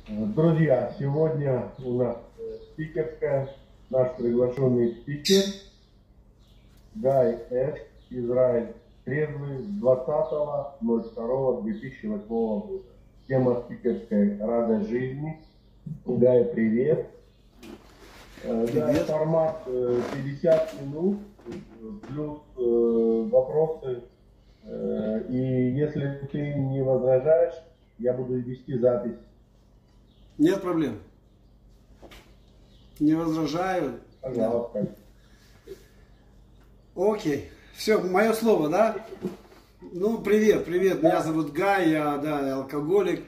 Друзья, сегодня у нас спикерская, наш приглашенный спикер Гай С. Израиль, трезвый, 20.02.2008 года. Тема спикерской «Радость жизни». Гай, привет. Гай, формат 50 минут, плюс вопросы. И если ты не возражаешь, я буду вести запись. Нет проблем. Не возражаю. Пожалуйста. Окей. Все, мое слово, да? Ну, привет. Меня зовут Гай, я алкоголик.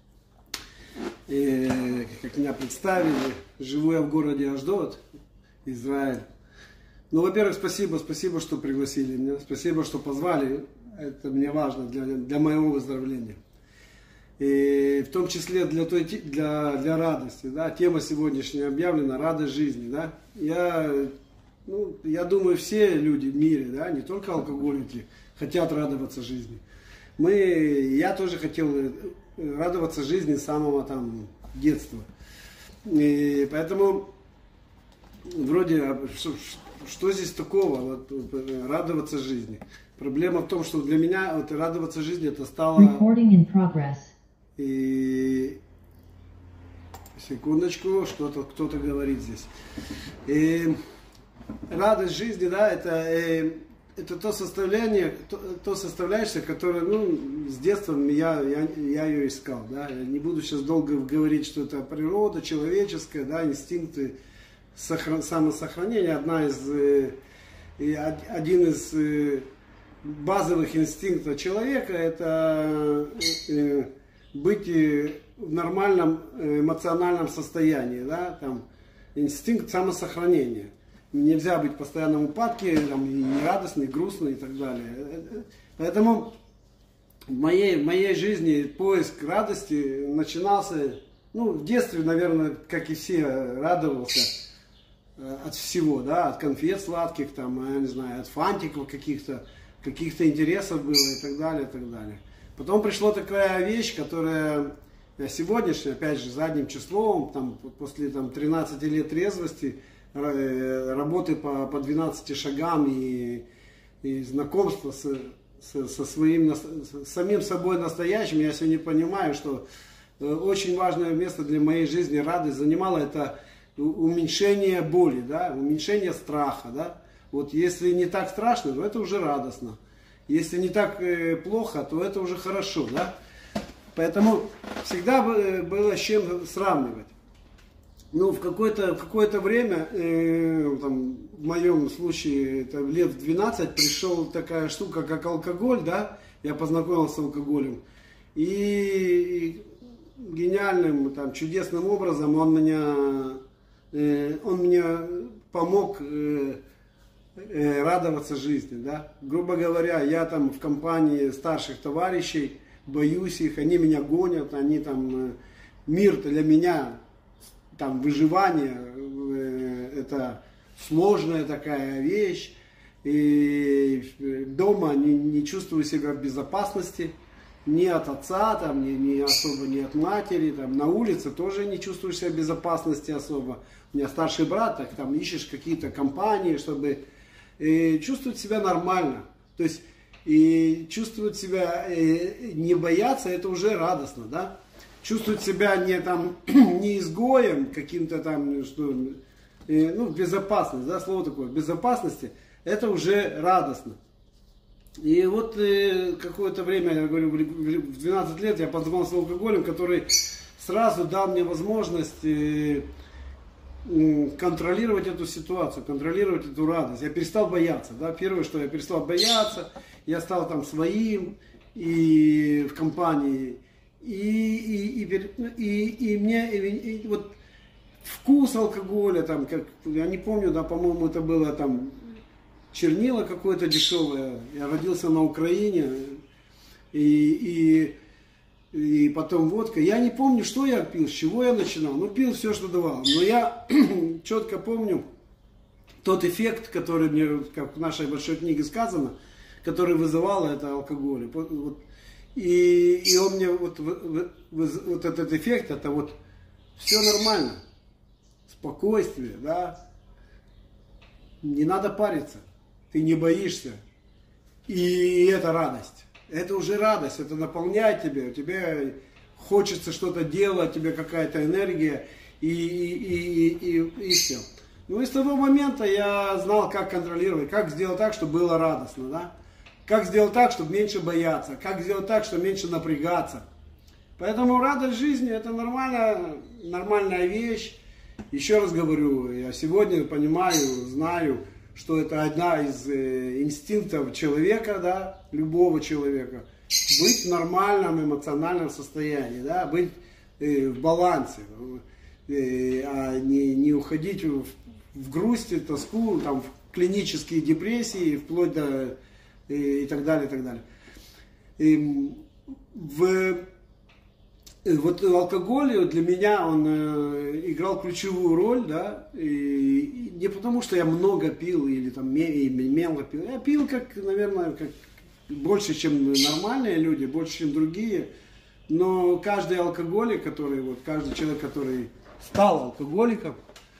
И, как меня представили, живу я в городе Ашдод, Израиль. Ну, во-первых, спасибо, что пригласили меня. Спасибо, что позвали. Это мне важно для моего выздоровления. И в том числе для радости, да, тема сегодняшняя объявлена «Радость жизни», да. Я думаю, все люди в мире, да, не только алкоголики, хотят радоваться жизни. Я тоже хотел радоваться жизни с самого детства. И поэтому вроде, что здесь такого, радоваться жизни? Проблема в том, что для меня радоваться жизни это стало... И секундочку, кто-то говорит здесь. И радость жизни, да, это то составляющее, которое, с детства я ее искал, да. Я не буду сейчас долго говорить, что это природа человеческая, да, инстинкты самосохранения. Один из базовых инстинктов человека это быть в нормальном эмоциональном состоянии, да, инстинкт самосохранения. Нельзя быть в постоянном упадке, и не радостный, и грустный и так далее. Поэтому в моей жизни поиск радости начинался, в детстве, наверное, как и все, радовался от всего, да, от конфет сладких, я не знаю, от фантиков каких-то интересов было и так далее, и так далее. Потом пришла такая вещь, которая сегодняшняя, опять же, задним числом, после 13 лет трезвости, работы по 12 шагам и знакомства со самим собой настоящим, я сегодня понимаю, что очень важное место для моей жизни, радость занимала это уменьшение боли, да, уменьшение страха, да. Вот если не так страшно, то это уже радостно. Если не так плохо, то это уже хорошо, да? Поэтому всегда было с чем сравнивать. В какое-то время, в моем случае, это лет в 12, пришел такая штука, как алкоголь, да? Я познакомился с алкоголем. И гениальным, чудесным образом он мне помог радоваться жизни, да. Грубо говоря, я в компании старших товарищей, боюсь их, они меня гонят, мир для меня, выживание, это сложная такая вещь, и дома не чувствую себя в безопасности, ни от отца, ни особо, ни от матери, на улице тоже не чувствую себя в безопасности особо. У меня старший брат, ищешь какие-то компании, чтобы чувствовать себя нормально. То есть, и чувствовать себя, не бояться, это уже радостно, да. Чувствовать себя не изгоем каким-то безопасность, да, слово такое, безопасности, это уже радостно. И вот какое-то время, я говорю, в 12 лет я познакомился с алкоголем, который сразу дал мне возможность контролировать эту ситуацию, контролировать эту радость. Я перестал бояться, да, первое, что я перестал бояться, я стал своим и в компании, и мне вот вкус алкоголя, я не помню, да, по-моему, это было чернила какое-то дешевое. Я родился на Украине, и потом водка. Я не помню, что я пил, с чего я начинал. Пил все, что давал. Но я четко помню тот эффект, который мне, как в нашей большой книге сказано, который вызывал это алкоголь. И он мне вот этот эффект, это все нормально, спокойствие, да, не надо париться, ты не боишься, и это радость, это уже радость, это наполняет тебя, тебе хочется что-то делать, тебе какая-то энергия, и все. Ну и с того момента я знал, как контролировать, как сделать так, чтобы было радостно, да, как сделать так, чтобы меньше бояться, как сделать так, чтобы меньше напрягаться. Поэтому радость жизни это нормальная вещь. Еще раз говорю, я сегодня понимаю, знаю, что это одна из инстинктов человека, да, любого человека. Быть в нормальном эмоциональном состоянии, да, быть в балансе, а не уходить в грусть, тоску, там, в клинические депрессии, вплоть до и так далее, и так далее. Вот алкоголь для меня он играл ключевую роль, да, и не потому что я много пил или там мелко пил, я пил как, наверное, как больше, чем нормальные люди, больше, чем другие, но каждый алкоголик, каждый человек, который стал алкоголиком,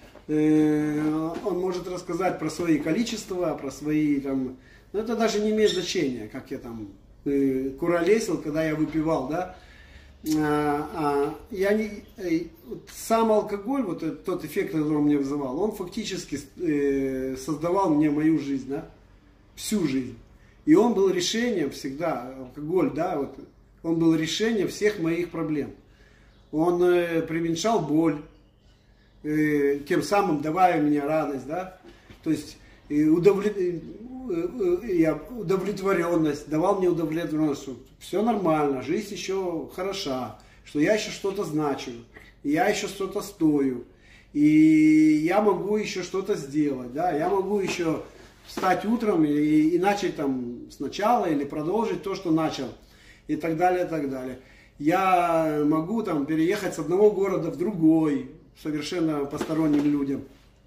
он может рассказать про свои количества, про свои там, но это даже не имеет значения, как я там куролесил, когда я выпивал, да. Сам алкоголь, вот тот эффект, который он мне вызывал, он фактически создавал мне мою жизнь, да, всю жизнь. И он был решением всегда, алкоголь, да, вот, он был решением всех моих проблем. Он преуменьшал боль, тем самым давая мне радость, да, то есть удовлетворенность, давал мне удовлетворенность, что все нормально, жизнь еще хороша, что я еще что-то значу, я еще что-то стою, и я могу еще что-то сделать, да, я могу еще встать утром и начать там сначала или продолжить то, что начал, и так далее, и так далее. Я могу там переехать с одного города в другой, совершенно посторонним людям.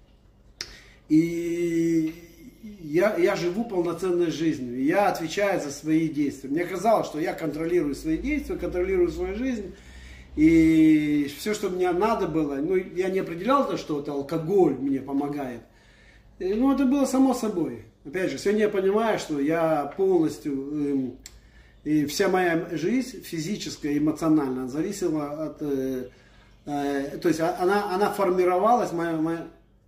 И я живу полноценной жизнью, я отвечаю за свои действия. Мне казалось, что я контролирую свои действия, контролирую свою жизнь, и все, что мне надо было, ну, я не определял, что это алкоголь мне помогает, ну, это было само собой. Опять же, сегодня я понимаю, что я полностью, и вся моя жизнь, физическая и эмоциональная, зависела от, то есть она формировалась, мое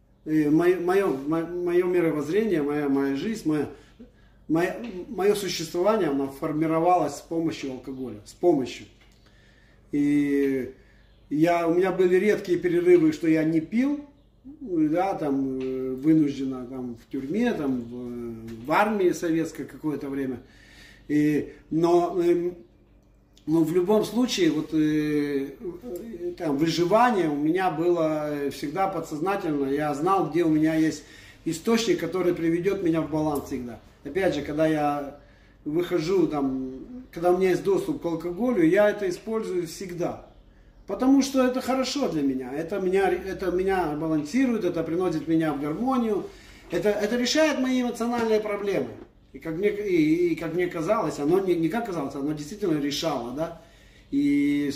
мировоззрение, моя жизнь, мое существование, оно формировалось с помощью алкоголя, с помощью. И у меня были редкие перерывы, что я не пил, да, там, вынужденно там, в тюрьме, там, в армии советской какое-то время. Но в любом случае, вот, там, выживание у меня было всегда подсознательно. Я знал, где у меня есть источник, который приведет меня в баланс всегда. Опять же, когда я выхожу, там, когда у меня есть доступ к алкоголю, я это использую всегда. Потому что это хорошо для меня. Это меня балансирует, это приносит меня в гармонию. Это решает мои эмоциональные проблемы. И как мне казалось, оно не как казалось, оно действительно решало, да. И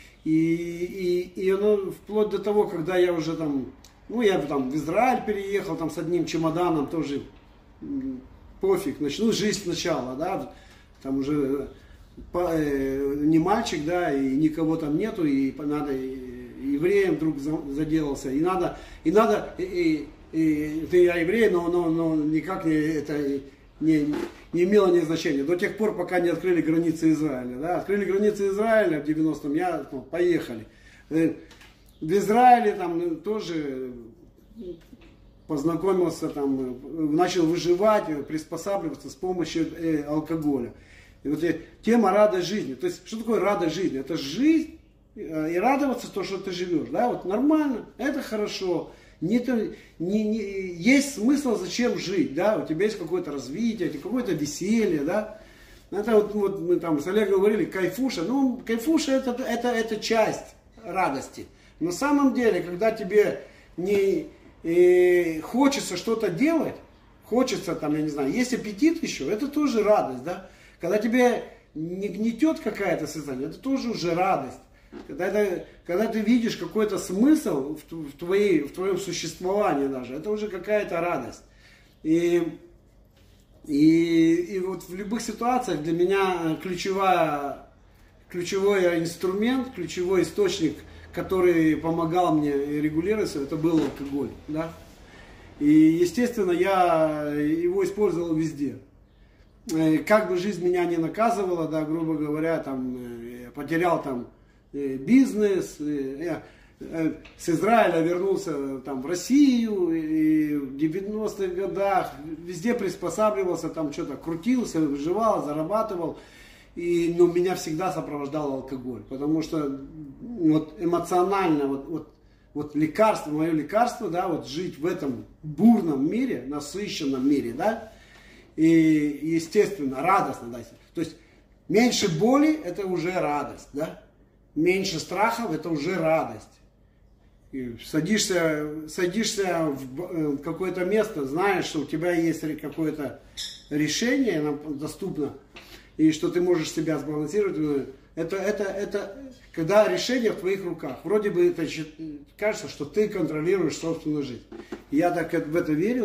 оно вплоть до того, когда я уже там, ну я там в Израиль переехал, там с одним чемоданом тоже пофиг, начну жизнь сначала, да. Там уже не мальчик, да, и никого там нету, и надо евреем вдруг заделался, и я еврей, но никак не имело ни значения. До тех пор, пока не открыли границы Израиля. Да? Открыли границы Израиля в 90-м, поехали. В Израиле там тоже познакомился, там, начал выживать, приспосабливаться с помощью алкоголя. И вот тема радость жизни. То есть, что такое радость жизни? Это жизнь и радоваться то, что ты живешь. Да? Вот нормально, это хорошо. Есть смысл, зачем жить, да, у тебя есть какое-то развитие, какое-то веселье, да. Это вот мы там с Олегом говорили, кайфуша, ну, кайфуша это часть радости. На самом деле, когда тебе не хочется что-то делать, хочется там, я не знаю, есть аппетит еще, это тоже радость, да. Когда тебе не гнетет какая-то сознание, это тоже уже радость. Когда ты видишь какой-то смысл в твоем существовании даже, это уже какая-то радость. И вот в любых ситуациях для меня ключевой инструмент, ключевой источник, который помогал мне регулироваться, это был алкоголь. Да? И, естественно, я его использовал везде. Как бы жизнь меня не наказывала, да, грубо говоря, там, я потерял там бизнес, я с Израиля вернулся там в Россию, и в 90-х годах везде приспосабливался, там что-то крутился, выживал, зарабатывал, но меня всегда сопровождал алкоголь, потому что вот эмоционально, вот лекарство, мое лекарство, да, вот жить в этом бурном мире, насыщенном мире, да, и естественно, радостно, да, то есть меньше боли это уже радость, да, меньше страхов это уже радость. И садишься в какое-то место, знаешь, что у тебя есть какое-то решение нам доступно, и что ты можешь себя сбалансировать. Это когда решение в твоих руках. Вроде бы это кажется, что ты контролируешь собственную жизнь. Я так в это верил,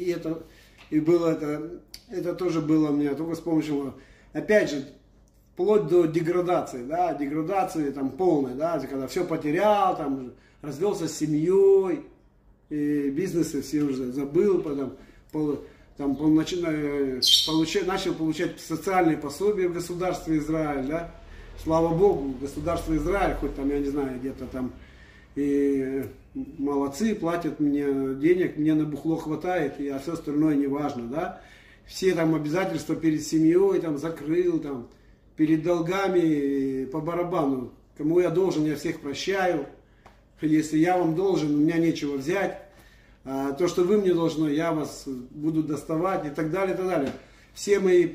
это тоже было у меня только с помощью, опять же, вплоть до деградации, да, деградации там полной, да, когда все потерял, там, развелся с семьей, и бизнесы все уже забыл, начал получать социальные пособия в государстве Израиль, да, слава Богу, государство Израиль, хоть там, я не знаю, где-то там, и молодцы, платят мне денег, мне на бухло хватает, а все остальное не важно, да, все там обязательства перед семьей там закрыл, там, перед долгами по барабану, кому я должен, я всех прощаю, если я вам должен, у меня нечего взять, а то, что вы мне должны, я вас буду доставать и так далее, и так далее. Все мои,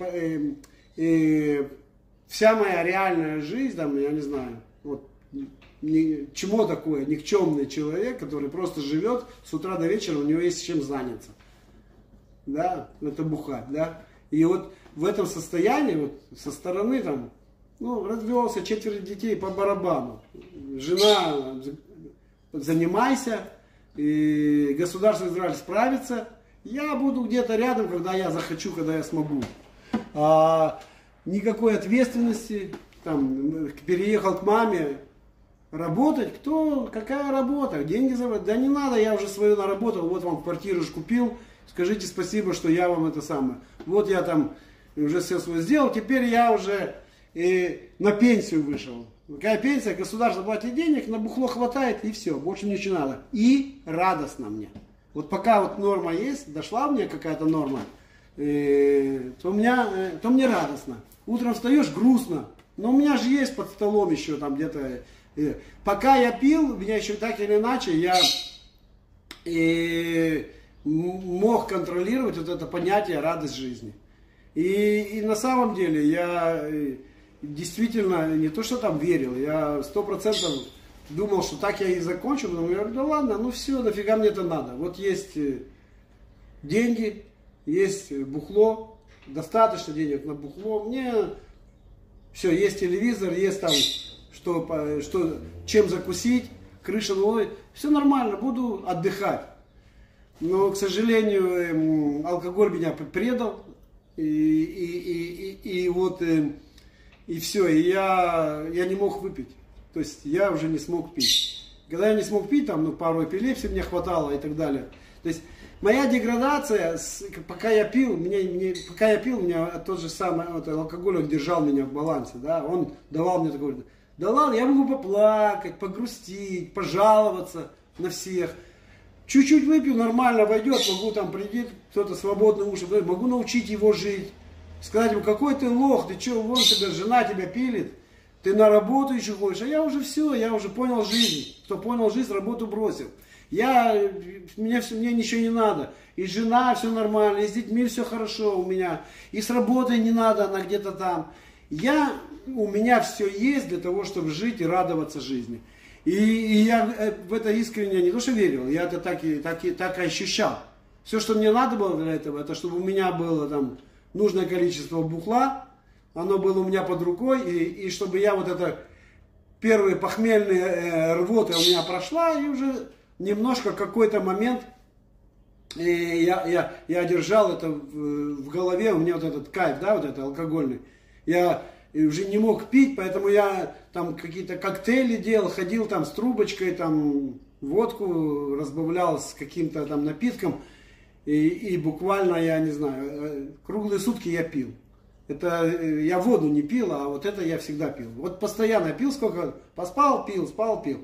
вся моя реальная жизнь, там, я не знаю, вот, чему такое, никчемный человек, который просто живет с утра до вечера, у него есть чем заняться, да, это бухать, да, и вот в этом состоянии, вот, со стороны там, ну, развелся, 4 детей по барабану, жена, занимайся, и государство Израиль справится, я буду где-то рядом, когда я захочу, когда я смогу. Никакой ответственности, там, переехал к маме работать, какая работа, деньги зарабатывать, да не надо, я уже свою наработал, вот вам квартиру же купил, скажите спасибо, что я вам это самое, вот я там уже все свое сделал, теперь я уже на пенсию вышел. Какая пенсия, государство платит денег, на бухло хватает и все, больше ничего не надо. И радостно мне. Вот пока вот норма есть, дошла мне какая-то норма, то мне радостно. Утром встаешь, грустно. Но у меня же есть под столом еще там где-то. Пока я пил, меня еще так или иначе, я мог контролировать вот это понятие радость жизни. И на самом деле я действительно не то, что там верил, я 100% думал, что так я и закончу, но я говорю, да ладно, ну все, нафига мне это надо. Вот есть деньги, есть бухло, достаточно денег на бухло, мне все, есть телевизор, есть там, чем закусить, крыша новой, все нормально, буду отдыхать. Но, к сожалению, алкоголь меня предал, и все, и я не мог выпить. То есть я уже не смог пить. Когда я не смог пить, там, пару эпилепсий мне хватало и так далее. То есть моя деградация, пока я пил, меня тот же самый алкоголь держал меня в балансе. Да? Он давал мне такой, да ладно, я могу поплакать, погрустить, пожаловаться на всех. Чуть-чуть выпью, нормально войдет, могу там придет кто-то свободно уши, могу научить его жить. Сказать ему, какой ты лох, ты что, вон тебя, жена тебя пилит, ты на работу еще ходишь, а я уже все, я уже понял жизнь. Кто понял жизнь, работу бросил. Мне ничего не надо. И жена, все нормально, и с детьми все хорошо у меня. И с работой не надо, она где-то там. У меня все есть для того, чтобы жить и радоваться жизни. И я в это искренне не то что верил, я это так и ощущал. Все, что мне надо было для этого, это чтобы у меня было там нужное количество бухла, оно было у меня под рукой, и чтобы я вот это первые похмельные рвоты у меня прошла, и уже немножко какой-то момент я держал это в голове, у меня вот этот кайф, да, вот это алкогольный. Я уже не мог пить, поэтому я там какие-то коктейли делал, ходил там с трубочкой, там водку разбавлял с каким-то там напитком. И буквально, я не знаю, круглые сутки я пил. Это я воду не пил, а вот это я всегда пил. Вот постоянно пил, сколько поспал, пил, спал, пил.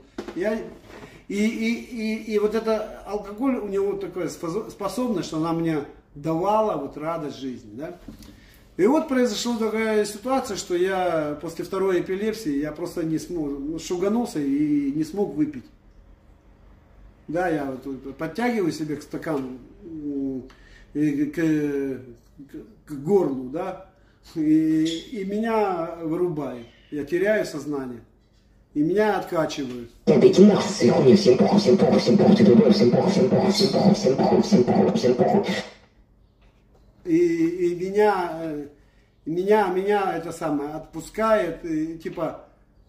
И вот это алкоголь, у него такая способность, что она мне давала вот радость жизни. Да? И вот произошла такая ситуация, что я после второй эпилепсии, я просто не смог, шуганулся и не смог выпить. Да, я вот подтягиваю себе к стакану, к горлу, да, и меня вырубает. Я теряю сознание. И меня откачивают. И меня это самое отпускает, и, типа,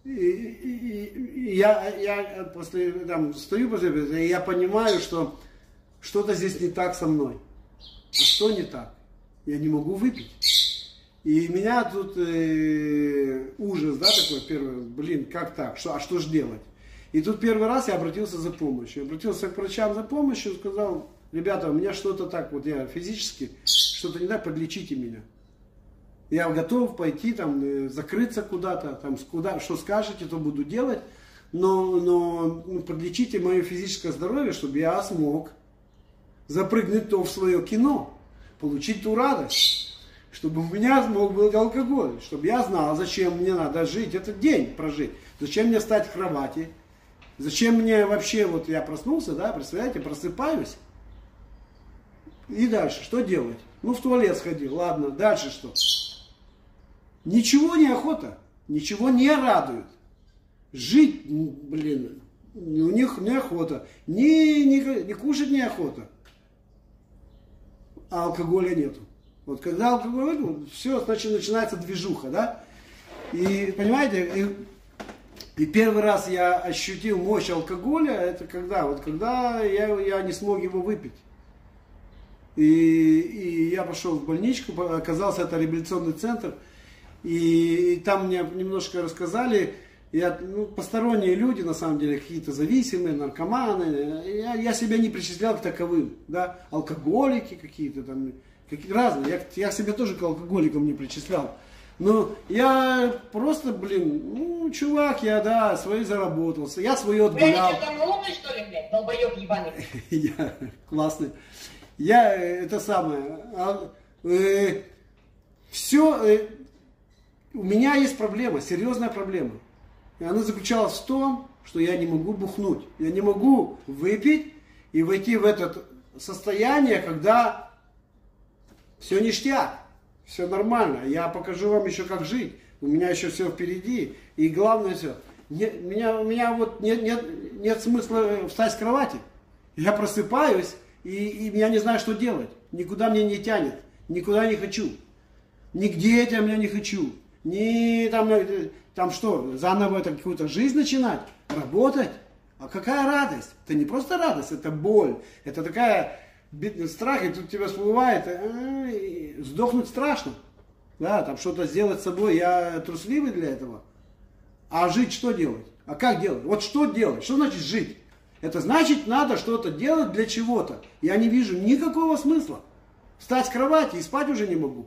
я после, там, стою после этого, и я понимаю, что что-то здесь не так со мной. А что не так? Я не могу выпить. И меня тут ужас, да, такой первый, блин, как так? А что же делать? И тут первый раз я обратился за помощью. Обратился к врачам за помощью, сказал: ребята, у меня что-то так, вот я физически, что-то не так, подлечите меня. Я готов пойти, там, закрыться куда-то, там, что скажете, то буду делать, но подлечите мое физическое здоровье, чтобы я смог запрыгнуть то в свое кино, получить ту радость, чтобы у меня смог быть алкоголь, чтобы я знал, зачем мне надо жить, этот день прожить, зачем мне встать в кровати, зачем мне вообще, вот я проснулся, да, представляете, просыпаюсь, и дальше, что делать? Ну, в туалет сходил, ладно, дальше что? Ничего не охота, ничего не радует. Жить, блин, у них неохота, ни кушать неохота, а алкоголя нету. Вот когда алкоголь, все, значит, начинается движуха, да? И, понимаете, и первый раз я ощутил мощь алкоголя, это когда? Вот когда я не смог его выпить. И я пошел в больничку, оказался это реабилитационный центр, и там мне немножко рассказали, посторонние люди, на самом деле, какие-то зависимые, наркоманы, я себя не причислял к таковым, да, алкоголики какие-то там, разные, я себя тоже к алкоголикам не причислял, но я просто, блин, чувак, я, свои заработался, я свое отгулял. Ты там умный, что ли, блядь, долбоеб ебаный? Я классный. Я это самое, все, у меня есть проблема, серьезная проблема. И она заключалась в том, что я не могу бухнуть. Я не могу выпить и войти в это состояние, когда все ништяк, все нормально. Я покажу вам еще, как жить. У меня еще все впереди. И главное все. У меня вот нет смысла встать с кровати. Я просыпаюсь, и я не знаю, что делать. Никуда мне не тянет. Никуда не хочу. Нигде я меня не хочу. Не там что, заново это какую-то жизнь начинать, работать. А какая радость? Это не просто радость, это боль. Это такая страх, и тут тебя всплывает, сдохнуть страшно. Да, там что-то сделать с собой, я трусливый для этого. А жить что делать? А как делать? Вот что делать? Что значит жить? Это значит, надо что-то делать для чего-то. Я не вижу никакого смысла. Встать с кровати и спать уже не могу.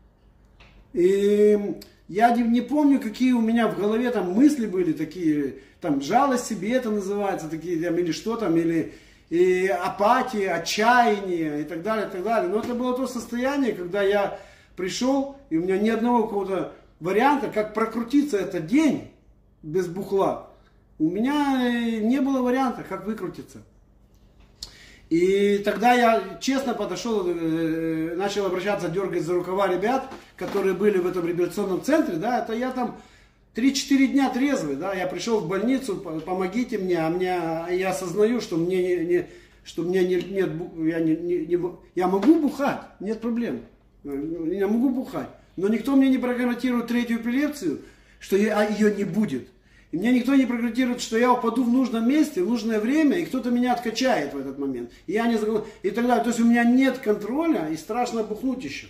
И я не помню, какие у меня в голове там мысли были такие, там жалость себе это называется, такие, там, или что там, или апатия, отчаяние и так далее, и так далее. Но это было то состояние, когда я пришел, и у меня ни одного какого-то варианта, как прокрутиться этот день без бухла. У меня не было варианта, как выкрутиться. И тогда я честно подошел, начал обращаться, дергать за рукава ребят, которые были в этом реабилитационном центре, да, это я там 3-4 дня трезвый, да, я пришел в больницу, помогите мне, я осознаю, что мне я могу бухать, нет проблем, я могу бухать, но никто мне не прогарантирует третью эпилепсию, что ее не будет. И мне никто не прогнозирует, что я упаду в нужном месте, в нужное время, и кто-то меня откачает в этот момент. И я не загружу. И так далее. То есть у меня нет контроля, и страшно бухнуть еще.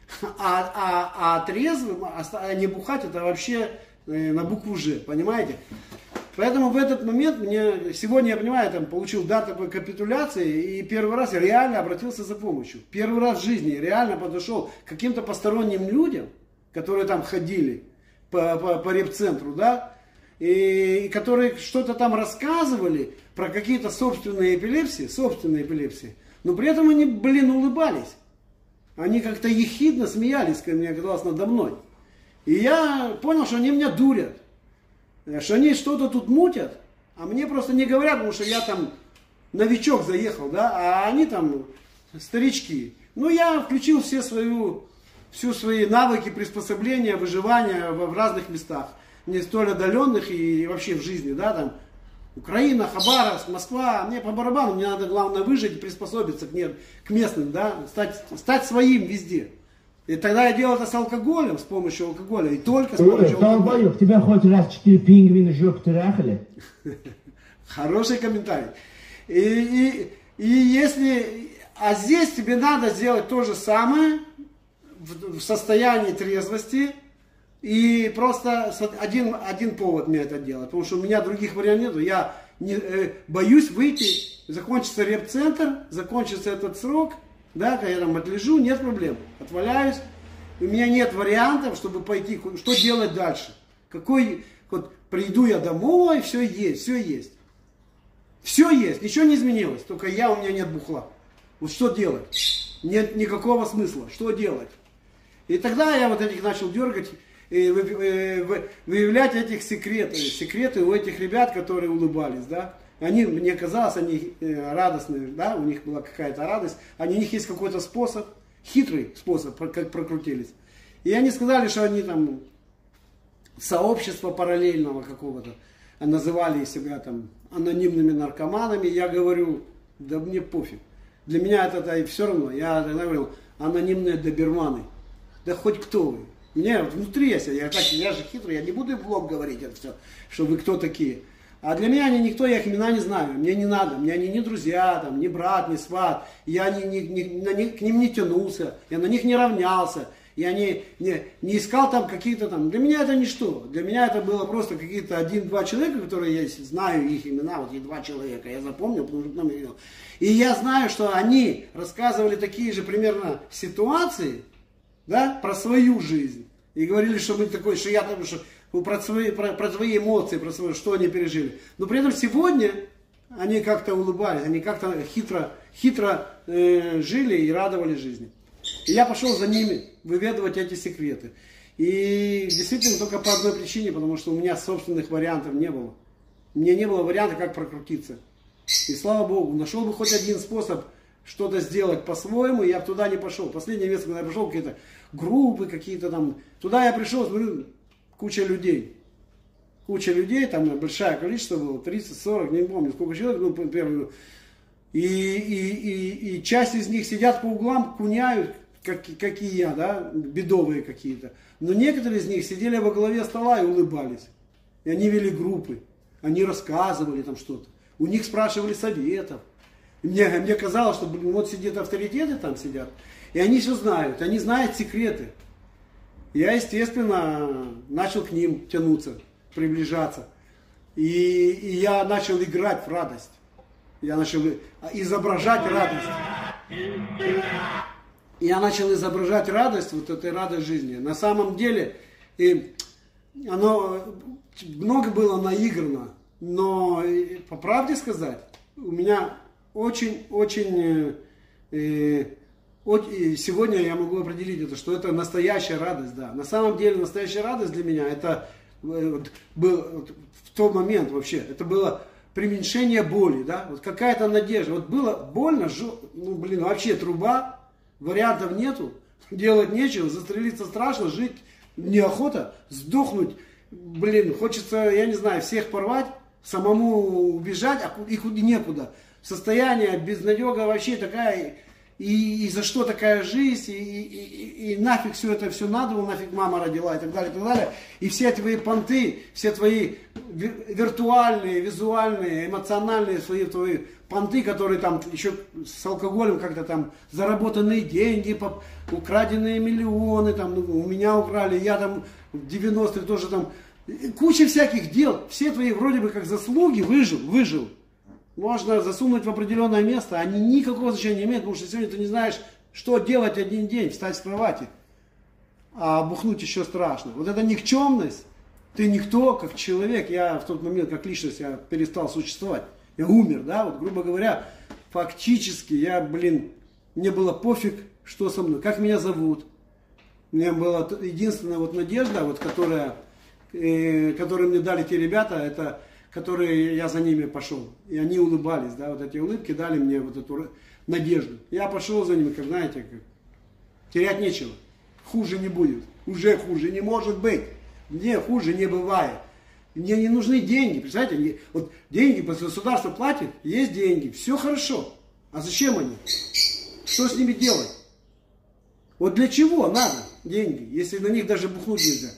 А трезвым, а не бухать, это вообще на букву «Ж», понимаете? Поэтому в этот момент сегодня, я понимаю, я получил дар такой капитуляции, и первый раз я реально обратился за помощью. Первый раз в жизни реально подошел к каким-то посторонним людям, которые там ходили по репцентру, да, и которые что-то там рассказывали про какие-то собственные эпилепсии, но при этом они, улыбались. Они как-то ехидно смеялись, как мне казалось, надо мной. И я понял, что они меня дурят. Что они что-то тут мутят, а мне просто не говорят, потому что я там новичок заехал, да, а они там старички. Ну, я включил все свои навыки приспособления, выживания в разных местах, не столь отдаленных и вообще в жизни, да, там, Украина, Хабаровск, Москва, мне по барабану, мне надо, главное, выжить и приспособиться к местным, да, стать своим везде. И тогда я делал это с алкоголем, с помощью алкоголя, и только с помощью алкоголя. Долбоёб, тебя хоть раз 4 пингвина жопу трахали? Хороший комментарий. А здесь тебе надо сделать то же самое в состоянии трезвости, и просто один повод мне это делать, потому что у меня других вариантов нету. Я боюсь выйти, закончится репцентр, закончится этот срок. Да, когда я там отлежу, нет проблем, отваляюсь, у меня нет вариантов, чтобы пойти, что делать дальше. Приду я домой, все есть. Все есть, ничего не изменилось, только у меня нет бухла. Вот что делать? Нет никакого смысла, что делать? И тогда я этих начал дергать, выявлять этих секреты у этих ребят, которые улыбались, да. Мне казалось, они радостные, да, у них была какая-то радость, у них есть какой-то способ, хитрый способ, как прокрутились. И они сказали, что они там сообщество параллельного какого-то, называли себя там анонимными наркоманами. Я говорю, да мне пофиг. Для меня это все равно. Я тогда говорил, анонимные доберманы. Да хоть кто вы. Мне внутри я же хитрый, я не буду в блог говорить это все, что вы кто такие. А для меня они никто, я их имена не знаю, мне не надо, мне они не друзья, там, не брат, не сват, я к ним не тянулся, я на них не равнялся, я не искал там какие-то там, для меня это ничто, для меня это было просто какие-то 1-2 человека, которые я знаю их имена, вот эти 2 человека, я запомнил, потому что потом я видел. И я знаю, что они рассказывали такие же примерно ситуации, да, про свою жизнь, и говорили, что мы такой, что я там, что про свои эмоции, про свое, что они пережили. Но при этом сегодня они как-то улыбались, они как-то хитро жили и радовали жизни. И я пошел за ними выведывать эти секреты. И действительно только по одной причине, потому что у меня собственных вариантов не было. У меня не было варианта, как прокрутиться. И слава Богу, нашел бы хоть один способ что-то сделать по-своему, я бы туда не пошел. Последнее место, когда я пришел, какие-то группы какие-то там. Туда я пришел, смотрю, куча людей, там большое количество было, 30-40, не помню, сколько человек, и часть из них сидят по углам, куняют, как и я, да, бедовые какие-то. Но некоторые из них сидели во главе стола и улыбались. И они вели группы, они рассказывали там что-то. У них спрашивали советов. Мне казалось, что вот сидят авторитеты там сидят, и они все знают, они знают секреты. Я, естественно, начал к ним тянуться, приближаться. И я начал играть в радость. Я начал изображать радость. Я начал изображать радость, вот этой радость жизни. На самом деле, оно много было наиграно. Но, по правде сказать, у меня очень сегодня я могу определить это, что это настоящая радость, да. На самом деле настоящая радость для меня это был в тот момент вообще, это было преуменьшение боли, да, вот какая-то надежда. Вот было больно, вообще труба, вариантов нету, делать нечего, застрелиться страшно, жить неохота, сдохнуть, хочется, я не знаю, всех порвать, самому убежать, и некуда. Состояние безнадега вообще такая. и за что такая жизнь, и нафиг все это все надо, нафиг мама родила и так далее, и так далее. И все твои понты, все твои виртуальные, визуальные, эмоциональные свои твои понты, которые там еще с алкоголем как-то там заработанные деньги, украденные миллионы, там, ну, у меня украли, я там в 90-е тоже там, куча всяких дел, все твои вроде бы как заслуги выжил. Можно засунуть в определенное место, они никакого значения не имеют, потому что сегодня ты не знаешь, что делать один день, встать с кровати, а бухнуть еще страшно. Вот эта никчемность, ты никто, как человек, я в тот момент, как личность, я перестал существовать, я умер, да, вот грубо говоря, фактически я, мне было пофиг, что со мной, как меня зовут. У меня была единственная вот надежда, вот, которую мне дали те ребята, это которые я за ними пошел. И они улыбались, да, вот эти улыбки дали мне вот эту надежду. Я пошел за ними, как знаете, как терять нечего. Хуже не будет. Уже хуже не может быть. Мне хуже не бывает. Мне не нужны деньги. Представляете, вот деньги, государство платит, есть деньги, все хорошо. А зачем они? Что с ними делать? Вот для чего надо деньги, если на них даже бухнуть нельзя?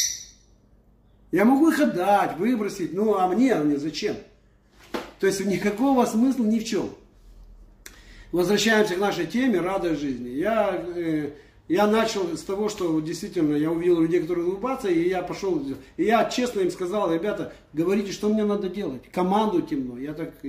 Я могу их отдать, выбросить, ну а мне зачем? То есть никакого смысла ни в чем. Возвращаемся к нашей теме «Радость жизни». Я начал с того, что действительно я увидел людей, которые улыбаются, и я пошел, и я честно им сказал: ребята, говорите, что мне надо делать, командуйте мной.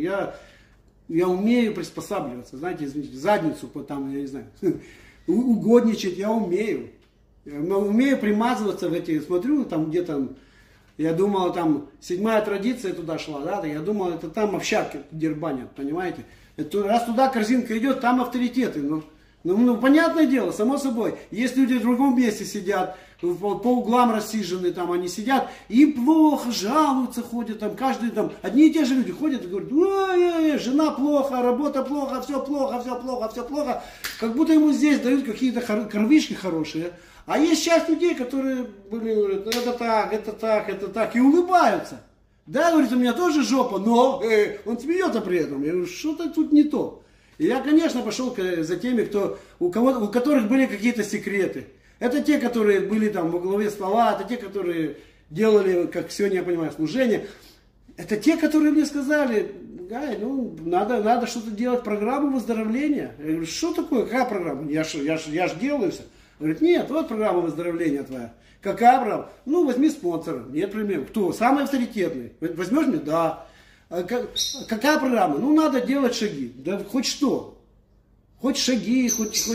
Я умею приспосабливаться, знаете, извините, задницу там, я не знаю, угодничать я умею. Но умею примазываться в эти, смотрю, там где-то, я думал, там 7-я традиция туда шла, да, я думал, это там овчарки дербанят, понимаете. Раз туда корзинка идет, там авторитеты, ну, понятное дело, само собой. Есть люди в другом месте сидят, по углам рассижены, там они сидят, и плохо, жалуются, ходят, там каждый, там, одни и те же люди ходят и говорят: ой, жена плохо, работа плохо, все плохо, все плохо, все плохо. Как будто ему здесь дают какие-то кормишки хорошие. А есть часть людей, которые, говорят: это так, и улыбаются. Да, говорит, у меня тоже жопа, но он смеется при этом. Я говорю: что-то тут не то. И я, конечно, пошел за теми, у которых были какие-то секреты. Это те, которые были там во главе стола, это те, которые делали, как сегодня я понимаю, служение. Это те, которые мне сказали: Гай, ну, надо что-то делать, программу выздоровления. Я говорю: что такое, какая программа? Я ж делаю все. Говорит: нет, вот программа выздоровления твоя. Какая программа? Ну, возьми спонсора. Нет проблем. Кто? Самый авторитетный. Возьмешь мне? Да. Какая программа? Ну, надо делать шаги. Да хоть что. Хоть шаги,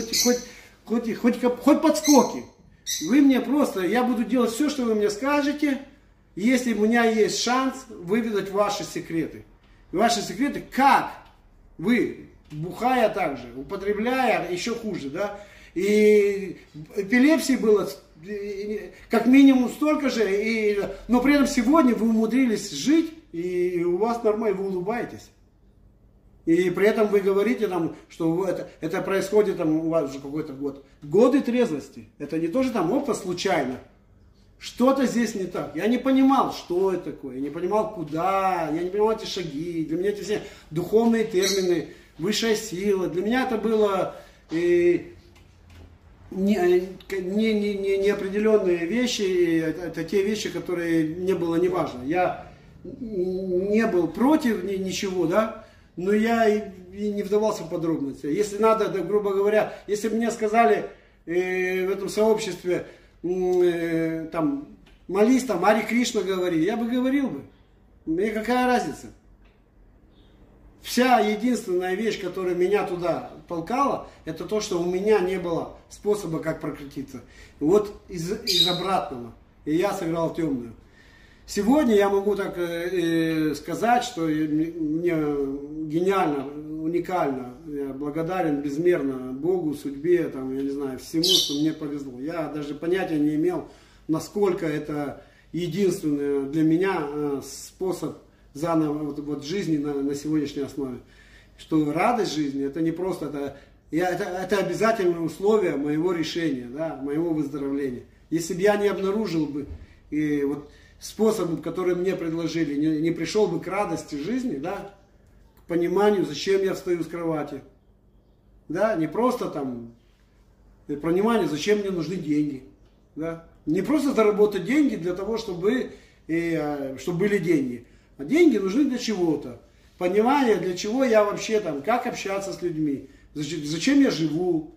хоть подскоки. Вы мне просто, я буду делать все, что вы мне скажете, если у меня есть шанс выведать ваши секреты. Ваши секреты, как вы, бухая также, употребляя, еще хуже, да, и эпилепсии было как минимум столько же, но при этом сегодня вы умудрились жить, и у вас нормально, вы улыбаетесь. И при этом вы говорите нам, что это происходит там, у вас уже какой-то год. Годы трезвости. Это не тоже там опыт случайно. Что-то здесь не так. Я не понимал, что это такое. Я не понимал, куда. Я не понимал эти шаги. Для меня эти все духовные термины, высшая сила. Для меня это было неопределенные вещи. Это те вещи, которые мне было не важно. Я не был против ничего, да. Но я и не вдавался в подробности. Если надо, да, грубо говоря, если бы мне сказали в этом сообществе, там, молись, там, Ари Кришна говори, я бы говорил бы. Мне какая разница? Вся единственная вещь, которая меня туда толкала, это то, что у меня не было способа, как прокатиться. Вот из обратного. И я сыграл темную. Сегодня я могу так сказать, что мне гениально, уникально, я благодарен безмерно Богу, судьбе, там, я не знаю, всему, что мне повезло. Я даже понятия не имел, насколько это единственный для меня способ заново вот жизни на сегодняшней основе. Что радость жизни, это не просто, это обязательное условие моего решения, да, моего выздоровления. Если бы я не обнаружил бы способом, который мне предложили, не пришел бы к радости жизни, да, к пониманию, зачем я встаю с кровати. да, не просто там понимание, зачем мне нужны деньги, да, не просто заработать деньги для того, чтобы были деньги, а деньги нужны для чего-то, понимание, для чего я вообще там, как общаться с людьми, зачем я живу,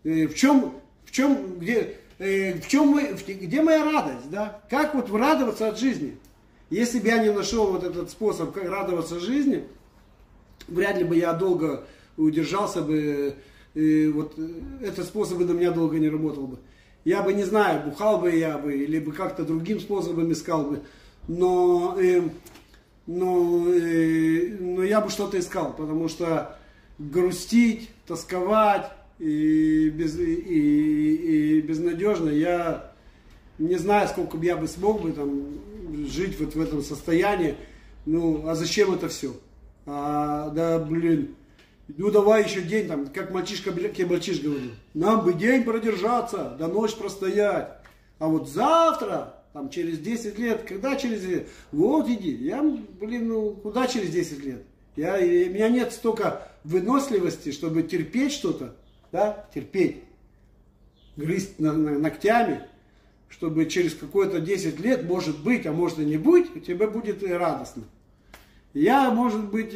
где моя радость, да, как вот радоваться от жизни. Если бы я не нашел вот этот способ, как радоваться жизни, вряд ли бы я долго удержался бы, вот этот способ бы на меня долго не работал бы. Я бы, не знаю, бухал бы я бы, или бы как-то другим способом искал бы, но я бы что-то искал, потому что грустить, тосковать и безнадежно, я не знаю, сколько бы я бы смог бы там жить вот в этом состоянии. Ну, а зачем это все? Да, блин, ну давай еще день, там, как мальчишка говорил, нам бы день продержаться, до ночи простоять. А вот завтра, там, через 10 лет, когда через 10 лет? Вот иди, ну, куда через 10 лет? У меня нет столько выносливости, чтобы терпеть что-то, да, терпеть, грызть ногтями, чтобы через какое-то 10 лет, может быть, а может и не быть, у тебя будет радостно. Я, может быть,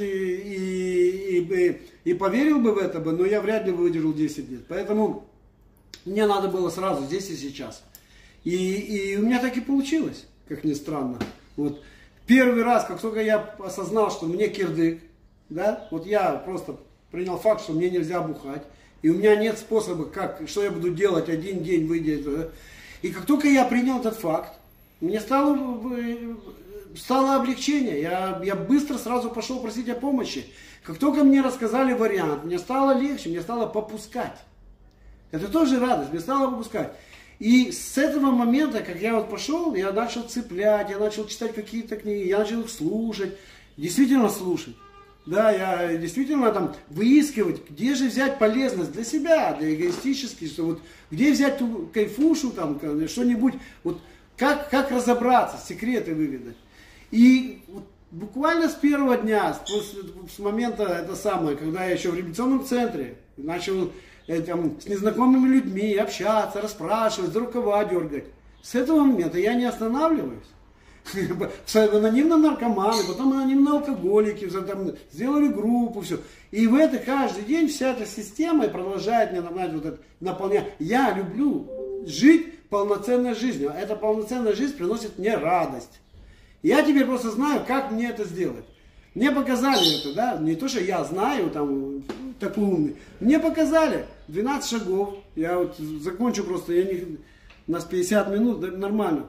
и поверил бы в это, но я вряд ли бы выдержал 10 лет. Поэтому мне надо было сразу, здесь и сейчас. И у меня так и получилось, как ни странно. Вот первый раз, как только я осознал, что мне кирдык, да, вот я просто принял факт, что мне нельзя бухать, и у меня нет способа, что я буду делать один день, выйдя. И как только я принял этот факт, мне стало облегчение. Я быстро сразу пошел просить о помощи. Как только мне рассказали вариант, мне стало легче, мне стало попускать. Это тоже радость, мне стало попускать. И с этого момента, как я вот пошел, я начал цеплять, я начал читать какие-то книги, я начал их слушать, действительно слушать. Да, я действительно там выискивать, где же взять полезность для себя, для эгоистически, что вот где взять ту кайфушу, там, что-нибудь, вот как разобраться, секреты выведать. И вот буквально с первого дня, с момента, это самое, когда я еще в реабилитационном центре начал с незнакомыми людьми общаться, расспрашивать, за рукава дергать, с этого момента я не останавливаюсь. Анонимно наркоманы, потом анонимно алкоголики, там, сделали группу, все. И в это каждый день вся эта система продолжает мне наполнять. Я люблю жить полноценной жизнью. Эта полноценная жизнь приносит мне радость. Я теперь просто знаю, как мне это сделать. Мне показали это, да, не то, что я знаю, там, такой умный. Мне показали 12 шагов. Я вот закончу просто, у нас 50 минут, да, нормально.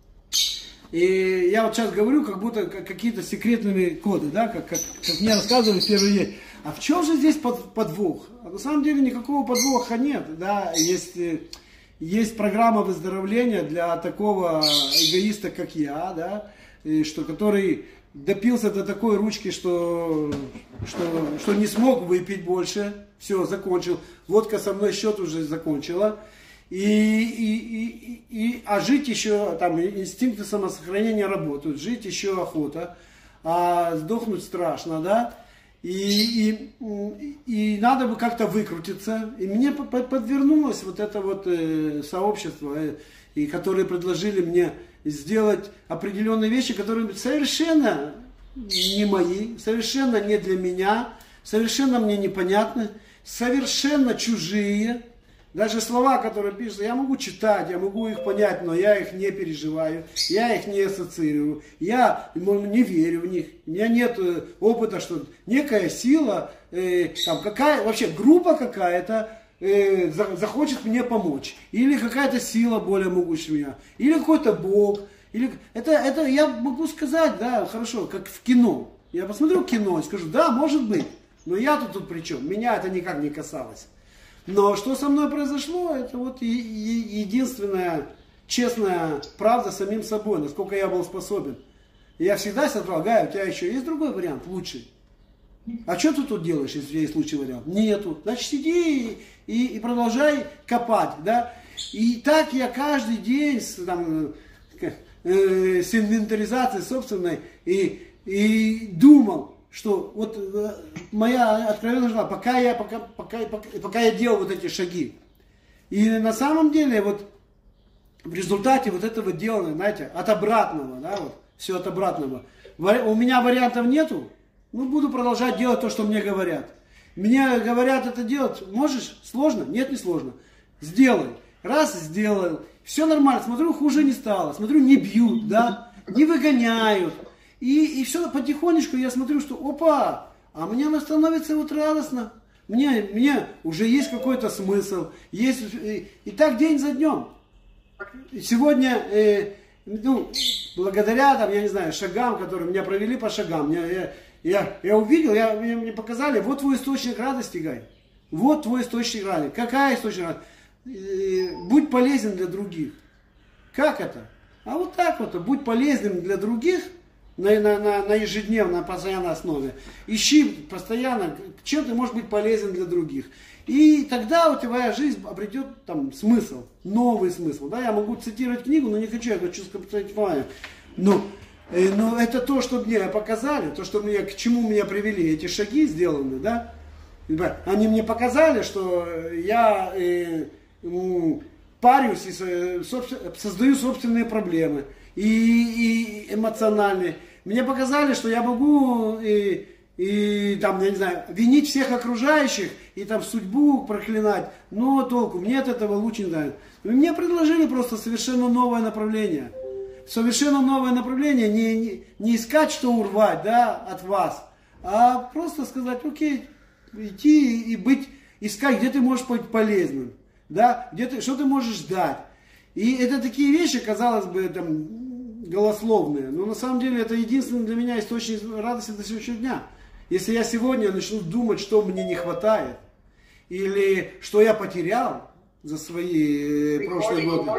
И я вот сейчас говорю, как будто какие-то секретные коды, да, как мне рассказывали в первый день. А в чем же здесь подвох? А на самом деле никакого подвоха нет, да, есть программа выздоровления для такого эгоиста, как я, да, который допился до такой ручки, что не смог выпить больше, все, закончил, водка со мной счет уже закончила. А жить еще, там, инстинкты самосохранения работают, жить еще охота, а сдохнуть страшно, да, и надо бы как-то выкрутиться, и мне подвернулось вот это вот сообщество, и которые предложили мне сделать определенные вещи, которые совершенно не мои, совершенно не для меня, совершенно мне непонятны, совершенно чужие. Даже слова, которые пишутся, я могу читать, я могу их понять, но я их не переживаю, я их не ассоциирую, я не верю в них, у меня нет опыта, что некая сила, там, вообще группа какая-то захочет мне помочь, или какая-то сила более могущая меня, или какой-то Бог, или это я могу сказать, да, хорошо, как в кино. Я посмотрю кино и скажу, да, может быть, но я-то тут при чем, меня это никак не касалось. Но что со мной произошло, это вот единственная честная правда самим собой, насколько я был способен. И я всегда себя сказал, Гай, у тебя еще есть другой вариант, лучший? А что ты тут делаешь, если у тебя есть лучший вариант? Нету. Значит, сиди и продолжай копать, да. И так я каждый день с инвентаризацией собственной и думал, что вот моя откровенная жена, пока я делал вот эти шаги. И на самом деле вот в результате вот этого делания, знаете, от обратного, да, вот, все от обратного. У меня вариантов нету, ну буду продолжать делать то, что мне говорят. Мне говорят это делать, можешь? Сложно? Нет, не сложно. Сделай. Раз, сделал. Все нормально, смотрю, хуже не стало. Смотрю, не бьют, да, не выгоняют. И все потихонечку я смотрю, что опа, а мне становится вот радостно. Мне уже есть какой-то смысл. Есть, и так день за днем. Сегодня, ну, благодаря, там, я не знаю, шагам, которые меня провели по шагам, я увидел, мне показали, вот твой источник радости, Гай. Вот твой источник радости. Какая источник радости? Будь полезен для других. Как это? А вот так вот, будь полезным для других на ежедневной, на постоянной основе. Ищи постоянно, чем ты можешь быть полезен для других. И тогда у твоя жизнь обретет там смысл, новый смысл. Да, я могу цитировать книгу, но не хочу, я хочу сказать вами. Но это то, что мне показали, то, что к чему меня привели эти шаги сделаны, да. Они мне показали, что я парюсь и создаю собственные проблемы и эмоциональные. Мне показали, что я могу и там, я не знаю, винить всех окружающих и там судьбу проклинать, но толку, мне от этого лучше не дают. Мне предложили просто совершенно новое направление. Совершенно новое направление, не искать, что урвать, да, от вас, а просто сказать, окей, идти и искать, где ты можешь быть полезным, да, что ты можешь дать. И это такие вещи, казалось бы, там, голословные, но на самом деле это единственный для меня источник радости до сегодняшнего дня. Если я сегодня начну думать, что мне не хватает, или что я потерял за свои прошлые годы,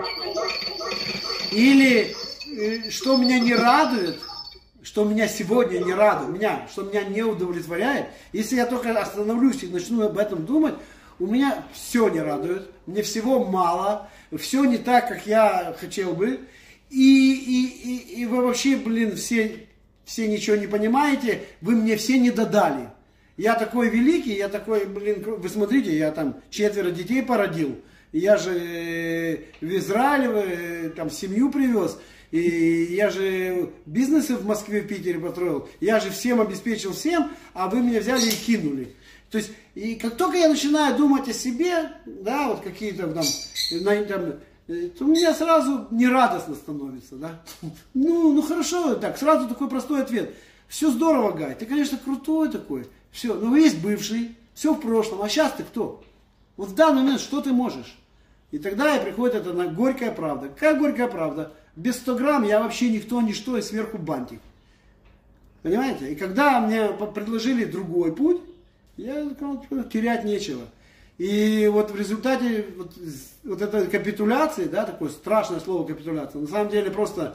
или что меня не радует, что меня сегодня не радует, что меня не удовлетворяет, если я только остановлюсь и начну об этом думать, у меня все не радует, мне всего мало, все не так, как я хотел бы, и вы вообще, блин, все ничего не понимаете, вы мне все не додали. Я такой великий, я такой, блин, вы смотрите, я там 4 детей породил, я же в Израиль там семью привез, и я же бизнесы в Москве, в Питере построил, я же всем обеспечил всем, а вы меня взяли и кинули. То есть, и как только я начинаю думать о себе, да, вот какие-то там то у меня сразу нерадостно становится, да. Ну хорошо, так, сразу такой простой ответ. Все здорово, Гай, ты, конечно, крутой такой, все, но есть бывший, все в прошлом, а сейчас ты кто? Вот в данный момент что ты можешь? И тогда и приходит эта горькая правда. Какая горькая правда? Без 100 грамм я вообще никто, ничто, и сверху бантик. Понимаете? И когда мне предложили другой путь, я сказал, терять нечего. И вот в результате вот этой капитуляции, да, такое страшное слово капитуляция, на самом деле просто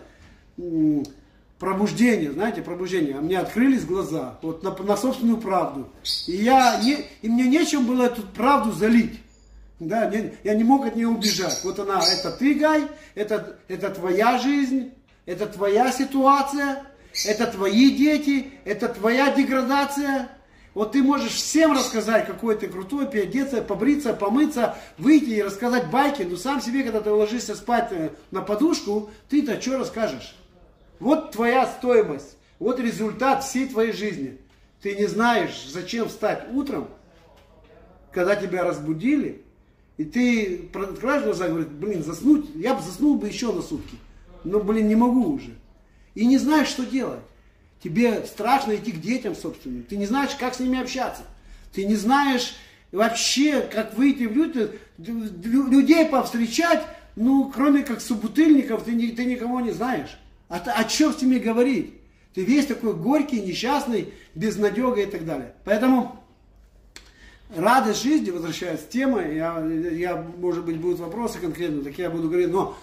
пробуждение, знаете, пробуждение. А мне открылись глаза вот на собственную правду. И мне нечем было эту правду залить. Да, я не мог от нее убежать. Вот она, это ты, Гай, это твоя жизнь, это твоя ситуация, это твои дети, это твоя деградация. Вот ты можешь всем рассказать, какой ты крутой, переодеться, побриться, помыться, выйти и рассказать байки, но сам себе, когда ты ложишься спать на подушку, ты-то что расскажешь? Вот твоя стоимость, вот результат всей твоей жизни. Ты не знаешь, зачем встать утром, когда тебя разбудили, и ты открываешь глаза и говоришь, блин, заснуть, я бы заснул бы еще на сутки, но, блин, не могу уже. И не знаешь, что делать. Тебе страшно идти к детям собственным. Ты не знаешь, как с ними общаться. Ты не знаешь вообще, как выйти в люди, людей повстречать, ну, кроме как собутыльников, ты никого не знаешь. О чем с ними говорить? Ты весь такой горький, несчастный, безнадега и так далее. Поэтому радость жизни, возвращаясь к теме, я, может быть, будут вопросы конкретные, так я буду говорить, но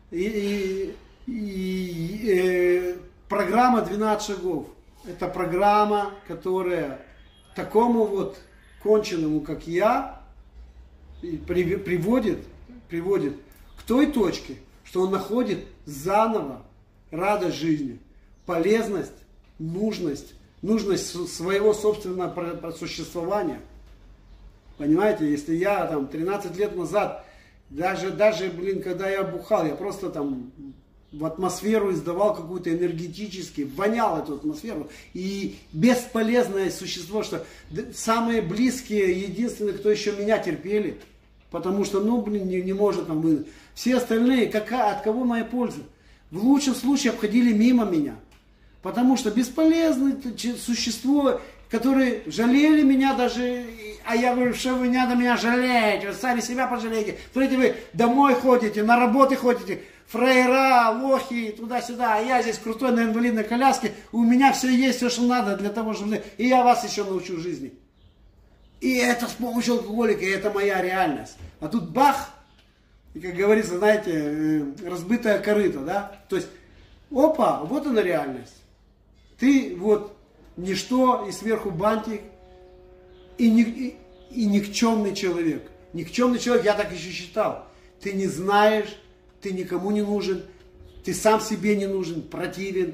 программа 12 шагов. Это программа, которая такому вот конченному, как я, приводит к той точке, что он находит заново радость жизни, полезность, нужность, нужность своего собственного существования. Понимаете, если я там 13 лет назад, даже, когда я бухал, я просто там в атмосферу издавал какую-то энергетически, вонял эту атмосферу. И бесполезное существо, что самые близкие, единственные, кто еще меня терпели. Потому что, не может там. Все остальные, от кого моя польза? В лучшем случае обходили мимо меня. Потому что бесполезное существо, которые жалели меня даже, а я говорю, что вы не надо меня жалеть, вы сами себя пожалеете. Смотрите, вы домой ходите, на работы ходите, фраера, лохи, туда-сюда, а я здесь крутой на инвалидной коляске, у меня все есть, все, что надо для того, чтобы... И я вас еще научу жизни. И это с помощью алкоголика, и это моя реальность. А тут бах, и, как говорится, знаете, разбитая корыто, да? То есть, опа, вот она реальность. Ты вот ничто, и сверху бантик, и никчемный человек. Никчемный человек, я так еще считал. Ты не знаешь, ты никому не нужен, ты сам себе не нужен, противен,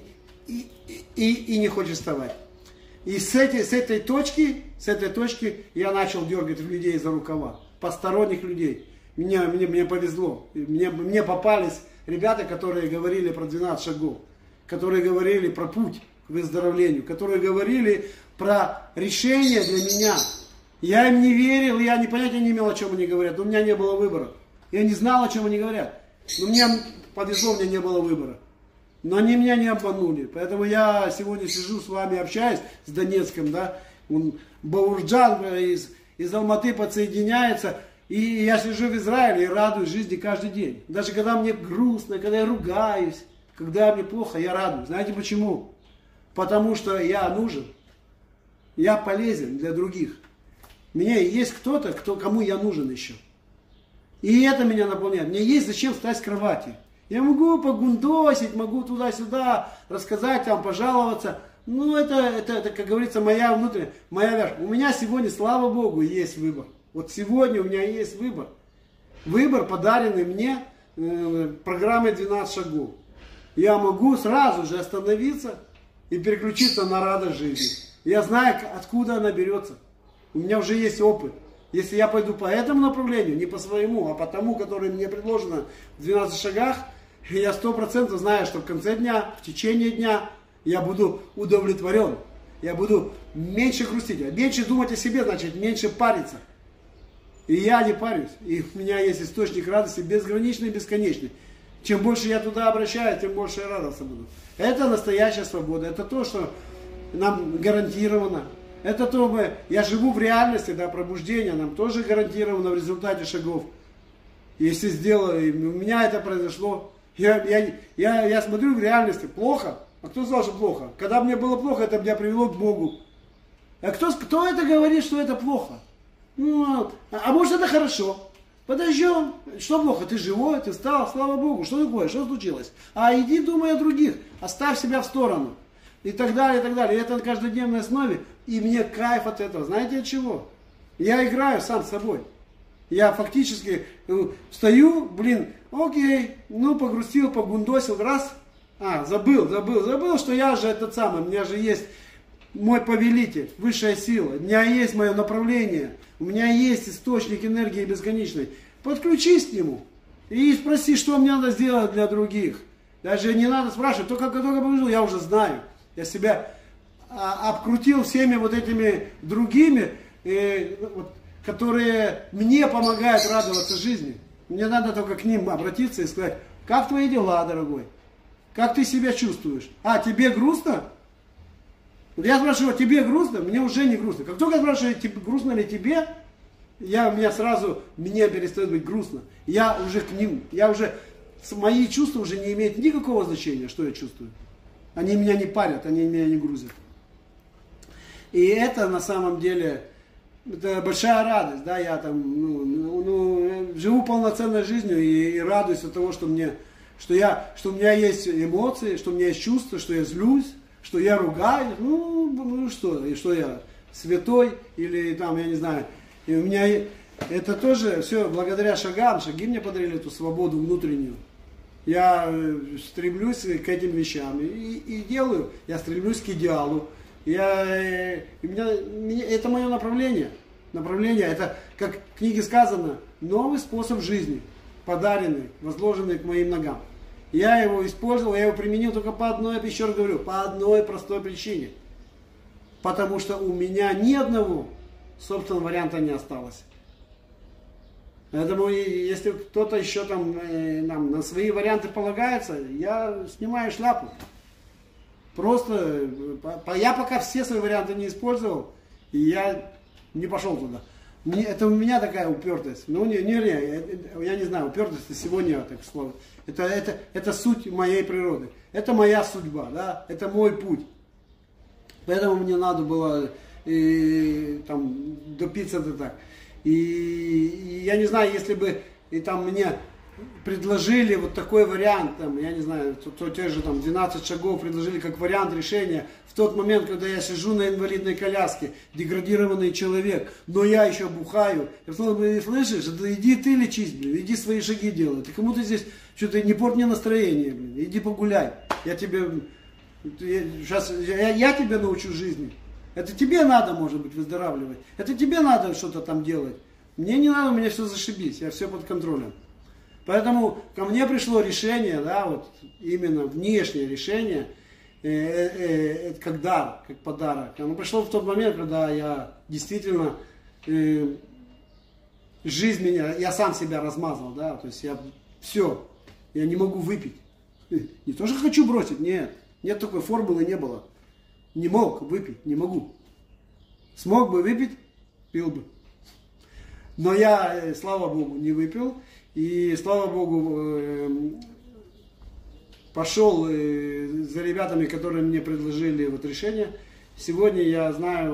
и не хочешь вставать. И с этой точки я начал дергать людей за рукава, посторонних людей. Мне повезло. Мне попались ребята, которые говорили про 12 шагов, которые говорили про путь к выздоровлению, которые говорили про решение для меня. Я им не верил, я понятия не имел, о чем они говорят, но у меня не было выбора. Я не знал, о чем они говорят. Но мне повезло, у меня не было выбора. Но они меня не обманули. Поэтому я сегодня сижу с вами, общаюсь с Донецком, да. Баурджан из Алматы подсоединяется. И я сижу в Израиле и радуюсь жизни каждый день. Даже когда мне грустно, когда я ругаюсь, когда мне плохо, я радуюсь. Знаете почему? Потому что я нужен. Я полезен для других. У меня есть кто-то, кому я нужен еще. И это меня наполняет. Мне есть зачем встать с кровати. Я могу погундосить, могу туда-сюда рассказать, там, пожаловаться. Ну, это, как говорится, моя внутренняя, моя вера. У меня сегодня, слава Богу, есть выбор. Вот сегодня у меня есть выбор. Выбор, подаренный мне программой 12 шагов. Я могу сразу же остановиться и переключиться на радость жизни. Я знаю, откуда она берется. У меня уже есть опыт. Если я пойду по этому направлению, не по своему, а по тому, которое мне предложено в 12 шагах, я 100% знаю, что в конце дня, в течение дня я буду удовлетворен. Я буду меньше грустить, меньше думать о себе, значит, меньше париться. И я не парюсь. И у меня есть источник радости безграничный и бесконечный. Чем больше я туда обращаюсь, тем больше я радоваться буду. Это настоящая свобода. Это то, что нам гарантировано. Это то, я живу в реальности, да, пробуждения нам тоже гарантировано в результате шагов. Если сделаю, у меня это произошло. Я смотрю в реальности, плохо. А кто сказал, что плохо? Когда мне было плохо, это меня привело к Богу. А кто это говорит, что это плохо? Ну, а может это хорошо? Подождем. Что плохо? Ты живой, ты встал, слава Богу. Что такое? Что случилось? А иди думай о других. Оставь себя в сторону. И так далее, и так далее. И это на каждодневной основе. И мне кайф от этого. Знаете от чего? Я играю сам с собой. Я фактически встаю, окей, погрустил, погундосил, раз. Забыл, что я же этот самый, у меня же есть мой повелитель, высшая сила. У меня есть мое направление. У меня есть источник энергии бесконечной. Подключись к нему. И спроси, что мне надо сделать для других. Даже не надо спрашивать, только побежу, я уже знаю. Я себя обкрутил всеми вот этими другими, которые мне помогают радоваться жизни. Мне надо только к ним обратиться и сказать, как твои дела, дорогой? Как ты себя чувствуешь? Тебе грустно? Я спрашиваю, тебе грустно? Мне уже не грустно. Как только я спрашиваю, грустно ли тебе, мне перестает быть грустно. Я уже к ним, мои чувства уже не имеют никакого значения, что я чувствую. Они меня не парят, они меня не грузят. И это на самом деле, это большая радость, да, я там, живу полноценной жизнью и радуюсь от того, что у меня есть эмоции, что у меня есть чувства, что я злюсь, что я ругаюсь, что я святой или там, я не знаю. И у меня это тоже все благодаря шагам, шаги мне подарили эту свободу внутреннюю. Я стремлюсь к этим вещам и делаю, я стремлюсь к идеалу. Это мое направление. Направление, это, как в книге сказано, новый способ жизни, подаренный, возложенный к моим ногам. Я его использовал, я его применил только по одной, еще раз говорю, по одной простой причине. Потому что у меня ни одного собственного варианта не осталось. Поэтому, если кто-то еще там на свои варианты полагается, я снимаю шляпу. Просто, я пока все свои варианты не использовал, и я не пошел туда. Это у меня такая упертость. Ну, я не знаю, упертость это сегодня так слово. Это суть моей природы. Это моя судьба, да? Это мой путь. Поэтому мне надо было допиться до так. И я не знаю, если бы мне предложили вот такой вариант, я не знаю, те же 12 шагов предложили как вариант решения в тот момент, когда я сижу на инвалидной коляске, деградированный человек, но я еще бухаю. Я сказал, слышишь, да иди ты лечись, блин, иди свои шаги делай. Ты кому-то здесь что-то не порт мне настроение, блин, иди погуляй. Я тебя научу жизни. Это тебе надо, может быть, выздоравливать. Это тебе надо что-то там делать. Мне не надо, у меня все зашибись, я все под контролем. Поэтому ко мне пришло решение, да, вот именно внешнее решение, как дар, как подарок. Оно пришло в тот момент, когда я действительно, жизнь меня, я сам себя размазал, да, то есть я не могу выпить. Не то, что хочу бросить, нет такой формулы не было. Не мог выпить, не могу. Смог бы выпить, пил бы. Но я, слава Богу, не выпил. И, слава Богу, пошел за ребятами, которые мне предложили вот решение. Сегодня я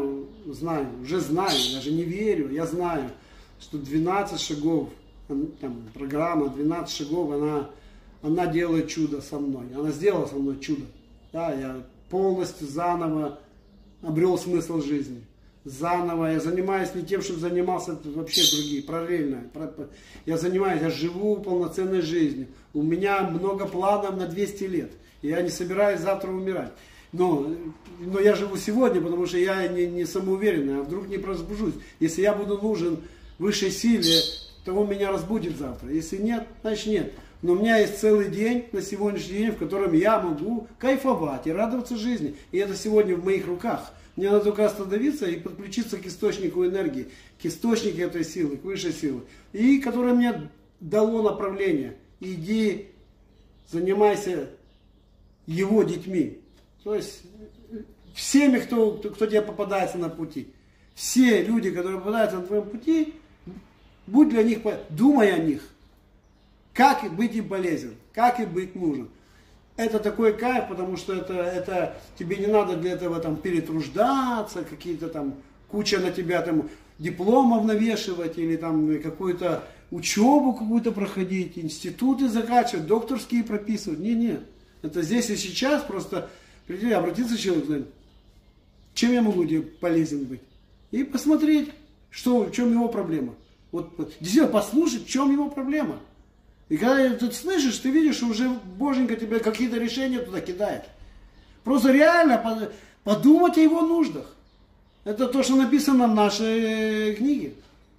уже знаю, даже не верю, я знаю, что 12 шагов, программа 12 шагов, она делает чудо со мной. Она сделала со мной чудо. Да, я полностью заново обрел смысл жизни. Заново. Я занимаюсь не тем, что занимался вообще другие, параллельно. Я живу полноценной жизнью. У меня много планов на 200 лет. Я не собираюсь завтра умирать. Но я живу сегодня, потому что я не самоуверенный, а вдруг не разбужусь. Если я буду нужен высшей силе, то он меня разбудит завтра. Если нет, значит нет. Но у меня есть целый день на сегодняшний день, в котором я могу кайфовать и радоваться жизни. И это сегодня в моих руках. Мне надо только остановиться и подключиться к источнику энергии, к источнику этой силы, к высшей силе. И которое мне дало направление. Иди, занимайся его детьми. То есть всеми, кто тебе попадается на пути. Все люди, которые попадаются на твоем пути, будь для них, думай о них. Как быть им полезен, как им быть нужен. Это такой кайф, потому что это тебе не надо для этого перетруждаться, какие-то куча на тебя дипломов навешивать или какую-то учебу какую-то проходить, институты заканчивать, докторские прописывать. Нет. Это здесь и сейчас просто прийти, обратиться к человеку, сказать, чем я могу тебе полезен быть. И посмотреть, в чем его проблема. Вот действительно послушать, в чем его проблема. И когда ты слышишь, ты видишь, что уже Боженька тебе какие-то решения туда кидает. Просто реально подумать о его нуждах. Это то, что написано в нашей книге.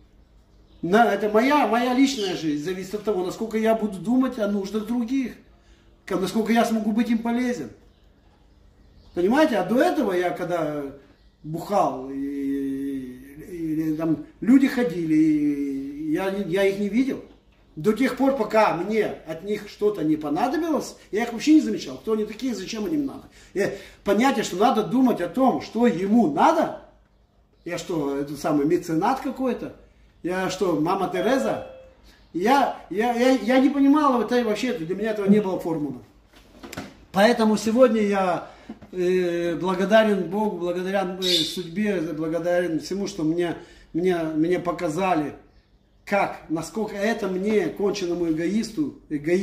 Это моя личная жизнь. Зависит от того, насколько я буду думать о нуждах других. Насколько я смогу быть им полезен. Понимаете? А до этого я, когда бухал, и люди ходили, и я их не видел. До тех пор, пока мне от них что-то не понадобилось, я их вообще не замечал. Кто они такие, зачем им надо. Понятие, что надо думать о том, что ему надо. Я что, этот самый меценат какой-то? Я что, мама Тереза? Я не понимал, вообще для меня этого не было формулы. Поэтому сегодня я благодарен Богу, благодарен судьбе, благодарен всему, что мне показали. Насколько это мне, конченному эгоисту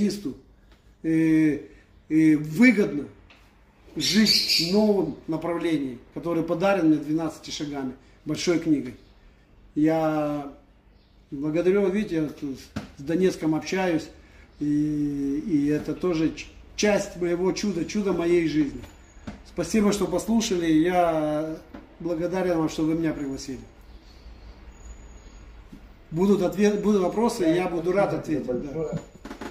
выгодно жить в новом направлении, которое подарено мне 12 шагами, большой книгой. Я благодарю, видите, я с Донецком общаюсь, и это тоже часть моего чуда моей жизни. Спасибо, что послушали. Я благодарен вам, что вы меня пригласили. Будут вопросы, я буду рад ответить. Да.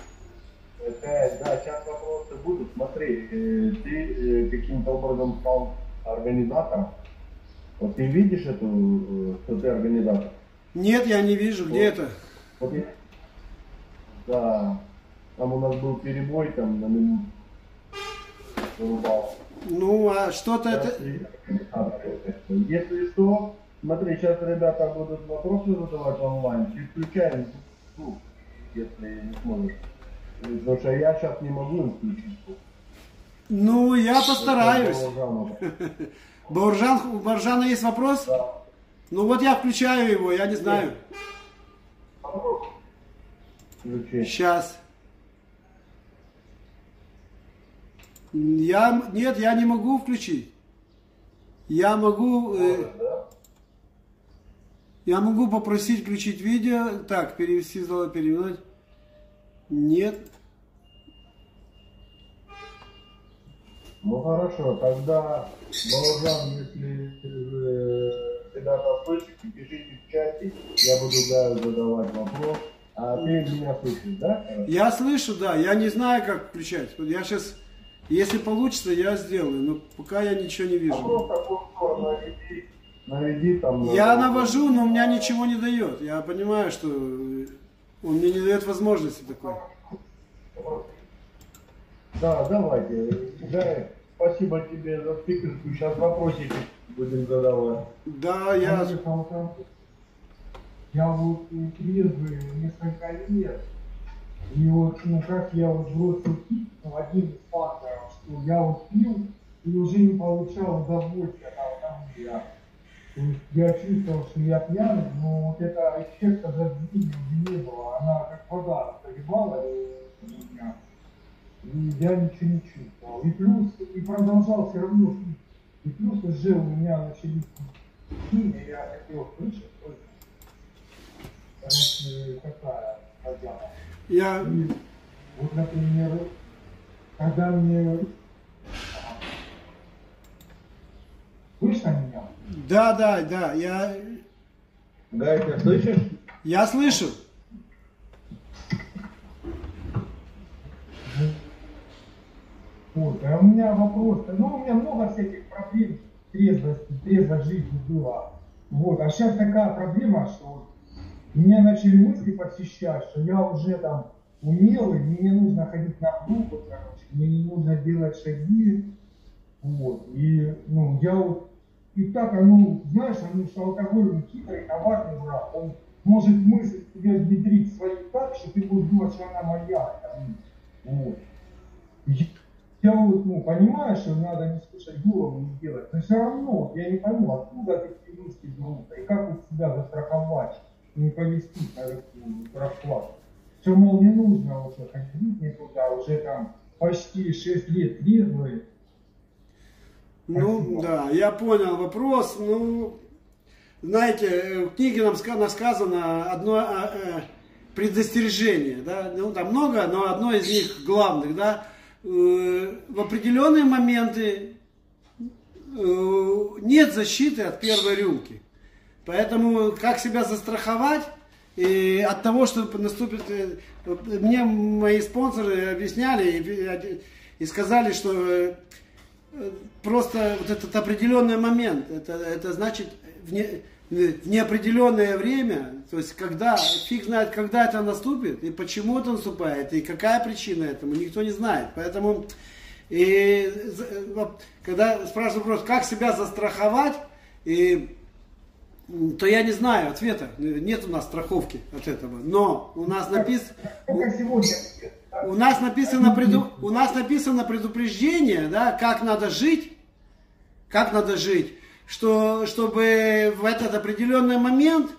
Да, сейчас вопросы будут. Смотри, ты каким-то образом стал организатором. Вот ты видишь эту, что ты организатор? Нет, я не вижу. Где это? Вот, да, там у нас был перебой, там на минуту вырубал. Ну, а что-то это... Если что, смотри, сейчас ребята будут вопросы задавать онлайн, ты включай звук, если не сможешь. Потому что я сейчас не могу им включить звук. Ну, я постараюсь. У Бауржана есть вопрос? Да. Ну вот я включаю его, я не знаю. Включи. Сейчас. Нет, я не могу включить. Я могу попросить включить видео. Так, перевести, перевернуть. Нет. Ну хорошо, тогда, Бауржан, если ребята слышите, пишите в чате, я буду задавать вопрос. А ты меня слышишь, да? Я слышу, да. Я не знаю, как включать. Я сейчас, если получится, я сделаю. Но пока я ничего не вижу. Просто наведи там. Я навожу, но у меня ничего не дает. Я понимаю, что он мне не дает возможности такой. Да, давайте. Да, спасибо тебе за спикерскую. Сейчас вопросики будем задавать. Да, Я вот трезвый несколько лет. И вот, ну, как я вот бросил пить, один из факторов, что я вот пил и уже не получал удовольствия от того, я. То есть я чувствовал, что я пьяный, но вот это эффекта забвения не было. Она как вода погибала у меня. И я ничего не чувствовал. И плюс, и продолжал все равно пить. И плюс уже у меня начались химия, я хотел слышать только. Короче, какая проблема. И вот, например, когда мне... Слышно меня? Да, Да, ты слышишь? я слышу. Вот, а у меня вопрос, ну у меня много всяких проблем трезвой жизни было. Вот, а сейчас такая проблема, что меня начали мысли посещать, что я уже там умелый, мне не нужно ходить на группу, короче, мне не нужно делать шаги. Вот, и, ну, я вот, и так, ну, знаешь, что алкоголь, он хитрый, коварный враг, он может мысль тебе внедрить свою так, что ты будешь думать, что она моя. Вот. Я вот, ну, понимаю, что надо не слушать голову, не делать, но все равно я не пойму, откуда такие мысли берутся, и как вот себя застраховать, не повести на такую расклад. Все, мол, не нужно уже ходить никуда, уже там почти 6 лет трезвый. Ну, да, я понял вопрос. Ну, знаете, в книге нам сказано одно предостережение, да, ну, там много, но одно из них главных, да, в определенные моменты нет защиты от первой рюмки. Поэтому как себя застраховать и от того, что наступит... Мне мои спонсоры объясняли и сказали, что просто вот этот определенный момент, это значит в неопределенное время, то есть когда, фиг знает, когда это наступит, и почему это наступает, и какая причина этому, никто не знает. Поэтому, и, когда спрашивают вопрос, как себя застраховать, то я не знаю ответа, нет у нас страховки от этого, но у нас написано... У нас написано предупреждение, да, как надо жить, что, чтобы в этот определенный момент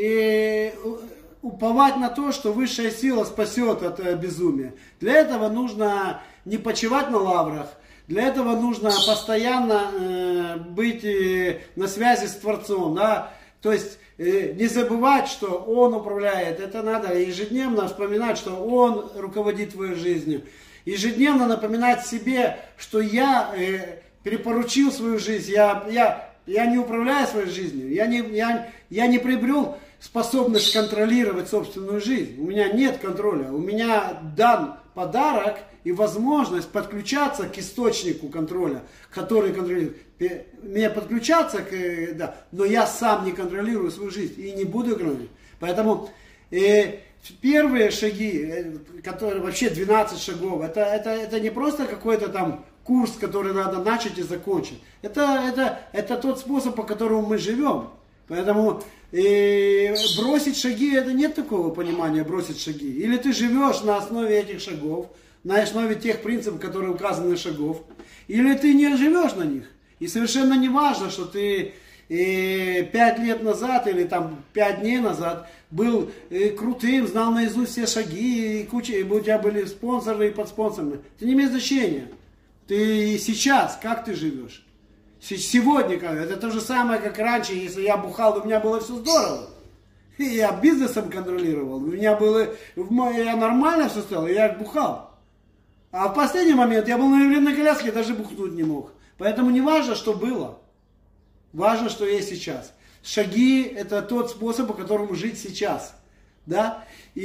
уповать на то, что высшая сила спасет от безумия. Для этого нужно не почивать на лаврах, для этого нужно постоянно быть на связи с Творцом, да, то есть не забывать, что Он управляет, это надо ежедневно вспоминать, что Он руководит твоей жизнью. Ежедневно напоминать себе, что я перепоручил свою жизнь, я не управляю своей жизнью, я не приобрел способность контролировать собственную жизнь. У меня нет контроля, у меня дан подарок и возможность подключаться к источнику контроля, который контролирует. Мне подключаться, да, но я сам не контролирую свою жизнь и не буду контролировать. Поэтому первые шаги, которые вообще 12 шагов, это не просто какой-то там курс, который надо начать и закончить. Это тот способ, по которому мы живем. Поэтому бросить шаги, это нет такого понимания бросить шаги. Или ты живешь на основе этих шагов, на основе тех принципов, которые указаны на шагов, или ты не живешь на них. И совершенно не важно, что ты 5 лет назад или там 5 дней назад был крутым, знал наизусть все шаги, и у тебя были спонсоры и подспонсоры. Это не имеет значения. Ты сейчас, как ты живешь? Сегодня, это то же самое, как раньше, если я бухал, у меня было все здорово. И я бизнесом контролировал, я нормально все стало, я бухал. А в последний момент я был на инвалидной коляске, даже бухнуть не мог. Поэтому не важно, что было. Важно, что есть сейчас. Шаги – это тот способ, по которому жить сейчас. Да?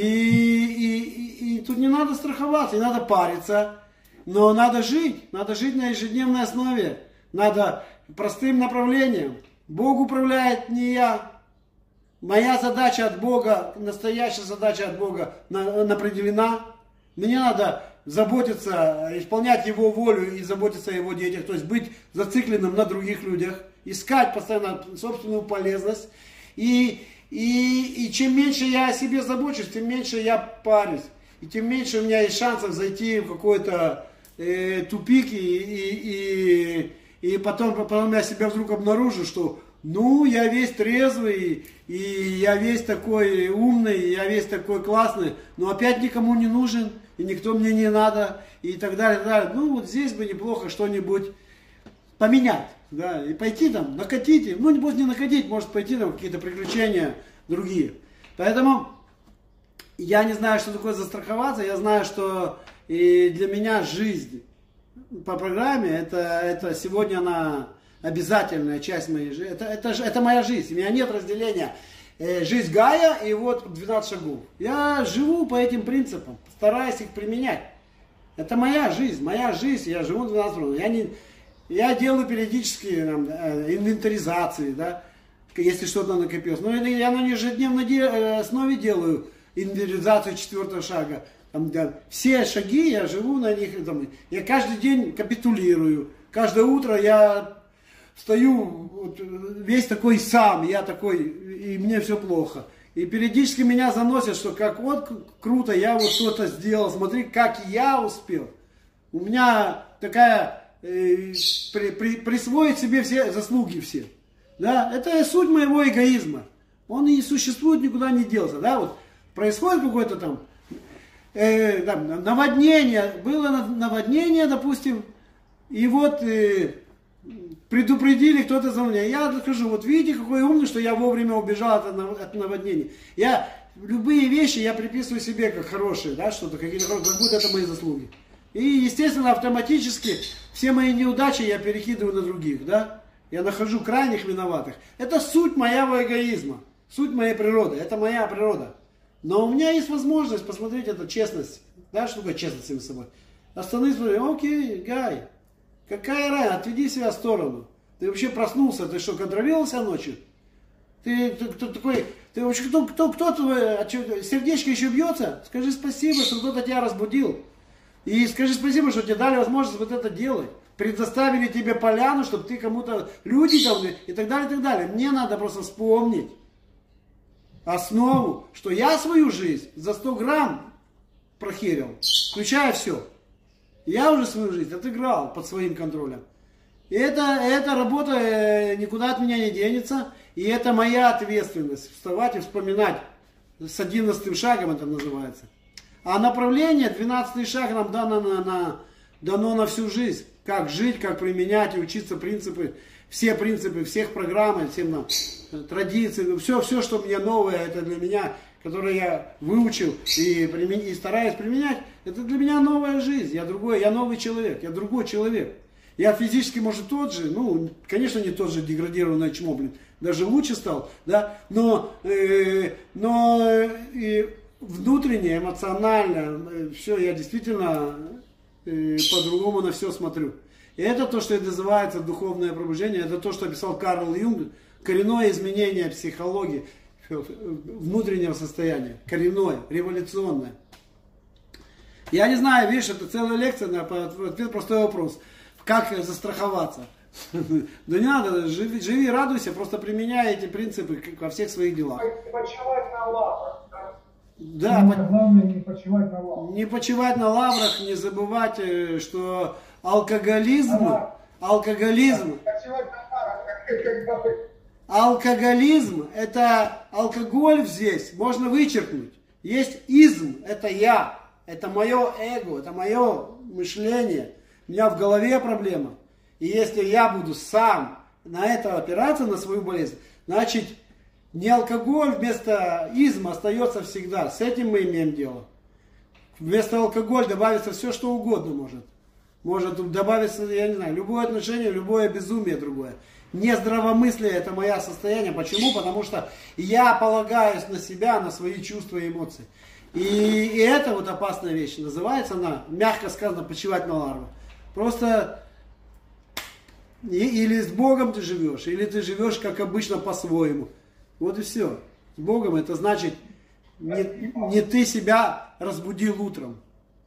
И тут не надо страховаться, не надо париться. Но надо жить на ежедневной основе. Надо простым направлением. Бог управляет, не я. Моя задача от Бога, настоящая задача от Бога определена. Мне надо заботиться, исполнять Его волю и заботиться о Его детях. То есть быть зацикленным на других людях. Искать постоянно собственную полезность. И чем меньше я о себе забочусь, тем меньше я парюсь. И тем меньше у меня есть шансов зайти в какой-то тупик. И потом я себя вдруг обнаружу, что я весь трезвый, и я весь такой умный, и я весь такой классный, но опять никому не нужен, и никто мне не надо, и так далее, и так далее. Вот здесь бы неплохо что-нибудь поменять, да, и пойти там, накатить, пусть не накатить, может пойти там какие-то приключения другие. Поэтому я не знаю, что такое застраховаться, я знаю, что и для меня жизнь по программе, это сегодня она обязательная часть моей жизни. Это моя жизнь. У меня нет разделения. Жизнь Гая и вот 12 шагов. Я живу по этим принципам, стараюсь их применять. Это моя жизнь, я живу 12 шагов. Я делаю периодически инвентаризации, да, если что-то накопилось. Но я на ежедневной основе делаю инвентаризацию 4 шага. Все шаги, я живу на них. Я каждый день капитулирую. Каждое утро я встаю весь такой сам, я такой, и мне все плохо. И периодически меня заносят, что как вот круто, я вот что-то сделал, смотри, как я успел. У меня такая, присвоить себе все заслуги все. Да? Это суть моего эгоизма. Он и существует, никуда не делся. Да? Вот происходит какое-то там наводнение, было наводнение, допустим, и вот предупредили кто-то за меня. Я скажу, вот видите, какой умный, что я вовремя убежал от наводнения. Любые вещи я приписываю себе как хорошие, да, что-то, какие-то, как будто это мои заслуги. И, естественно, автоматически все мои неудачи я перекидываю на других, да. Я нахожу крайних виноватых. Это суть моего эгоизма, суть моей природы, это моя природа. Но у меня есть возможность посмотреть это честность. Да, что такое честность с собой? Остановись, окей, Гай, какая разница, отведи себя в сторону. Ты вообще проснулся, ты что, контролировал себя ночью? Ты такой, ты вообще, кто твой, сердечко еще бьется? Скажи спасибо, что кто-то тебя разбудил. И скажи спасибо, что тебе дали возможность вот это делать. Предоставили тебе поляну, чтобы ты кому-то, люди там и так далее, и так далее. Мне надо просто вспомнить основу, что я свою жизнь за 100 грамм прохерил, включая все. Я уже свою жизнь отыграл под своим контролем. И эта работа никуда от меня не денется. И это моя ответственность. Вставать и вспоминать. С 11 шагом это называется. А направление, 12 шаг нам дано на всю жизнь. Как жить, как применять и учиться принципы. Все принципы, всех программ, всем нам традиции. Все, что мне новое, это для меня, которое я выучил и стараюсь применять. Это для меня новая жизнь. Я новый человек, я другой человек. Я физически, может, тот же, ну, конечно, не тот же деградированное чмо, блин, даже лучше стал, да, но внутренне, эмоционально, все, я действительно по-другому на все смотрю. И это то, что называется духовное пробуждение, это то, что описал Карл Юнг, коренное изменение психологии, внутреннего состояния, коренное, революционное. Я не знаю, видишь, это целая лекция на ответ простой вопрос. Как застраховаться? Да не надо, живи, радуйся, просто применяй эти принципы во всех своих делах. Почивать на лаврах. Да, главное не почивать на лаврах. Не почивать на лаврах, не забывать, что алкоголизм, это алкоголь здесь можно вычеркнуть. Есть изм, это я, это мое эго, это мое мышление. У меня в голове проблема. И если я буду сам на это опираться, на свою болезнь, значит, не алкоголь вместо изма остается всегда. С этим мы имеем дело. Вместо алкоголя добавится все, что угодно может. Может добавиться, я не знаю, любое отношение, любое безумие другое. Не здравомыслие, это мое состояние. Почему? Потому что я полагаюсь на себя, на свои чувства и эмоции. И это вот опасная вещь. Называется она, мягко сказано, почивать на лаврах. Просто или с Богом ты живешь, или ты живешь, как обычно, по-своему. Вот и все. С Богом это значит, не ты себя разбудил утром.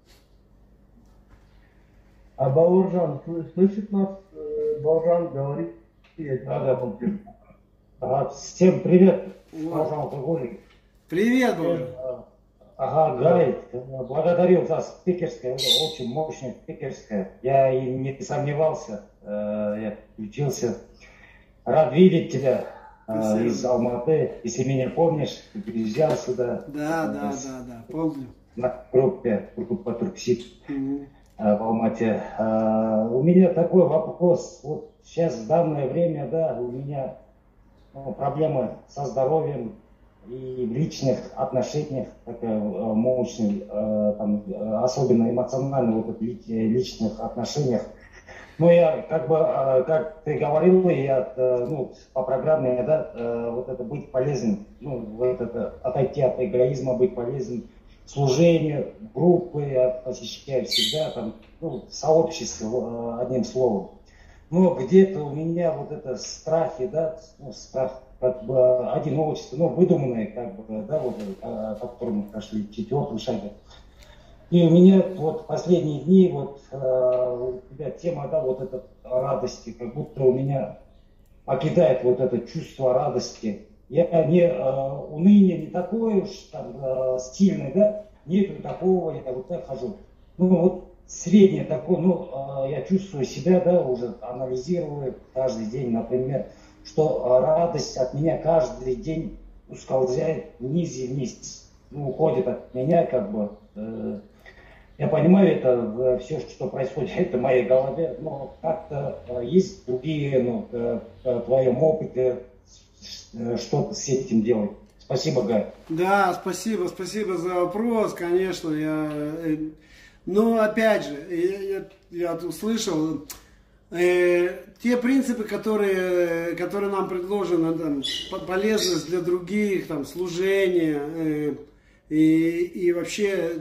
А Бауыржан, слышит нас? Бауыржан говорит. Всем привет, алкоголик. Привет, Бауыржан. Ага, Гай, благодарю за спикерское, очень мощное спикерское. Я и не сомневался, я включился. Рад видеть тебя из Алматы, если меня помнишь, ты приезжал сюда. Да, помню. На группа Турксиб в Алмате. У меня такой вопрос. Вот сейчас в данное время, да, у меня проблемы со здоровьем и в личных отношениях, мощных, особенно эмоционально вот в личных отношениях. Ну, я как ты говорил, я по программе, да, вот это быть полезным, вот это отойти от эгоизма, быть полезным, служению, группы я посещаю всегда, сообщество, одним словом. Но где-то у меня вот это страхи, да, страх одиночество, выдуманное, да, вот, по которому мы прошли 4-й шаг. И у меня вот последние дни, вот у тебя тема, да, вот этой радости, как будто у меня покидает вот это чувство радости. Я не уныние не такое уж там стильное, да, нету такого, я вот так хожу. Вот среднее такое, я чувствую себя, да, уже анализирую каждый день, например, что радость от меня каждый день ускользает вниз и вниз, уходит от меня, я понимаю, это все, что происходит, это в моей голове, но как-то есть другие, в твоем опыте, что-то с этим делать. Спасибо, Гай. Да, спасибо за вопрос, конечно, но опять же, я услышал, те принципы, которые нам предложены, полезность для других, служение, и вообще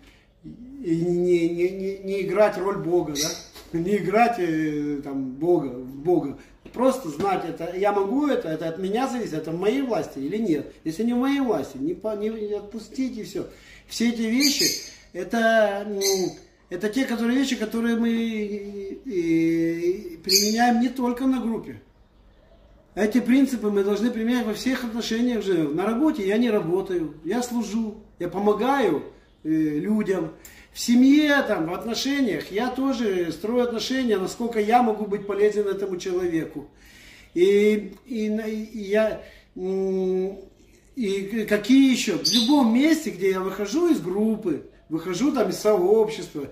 не играть роль Бога, да? Не играть Бога. Просто знать это, я могу это от меня зависит, это в моей власти или нет. Если не в моей власти, не отпустить и все. Все эти вещи, это те вещи, которые мы применяем не только на группе. Эти принципы мы должны применять во всех отношениях же. На работе я не работаю, я служу, я помогаю людям. В семье, в отношениях я тоже строю отношения, насколько я могу быть полезен этому человеку. И какие еще? В любом месте, где я выхожу из группы, выхожу из сообщества,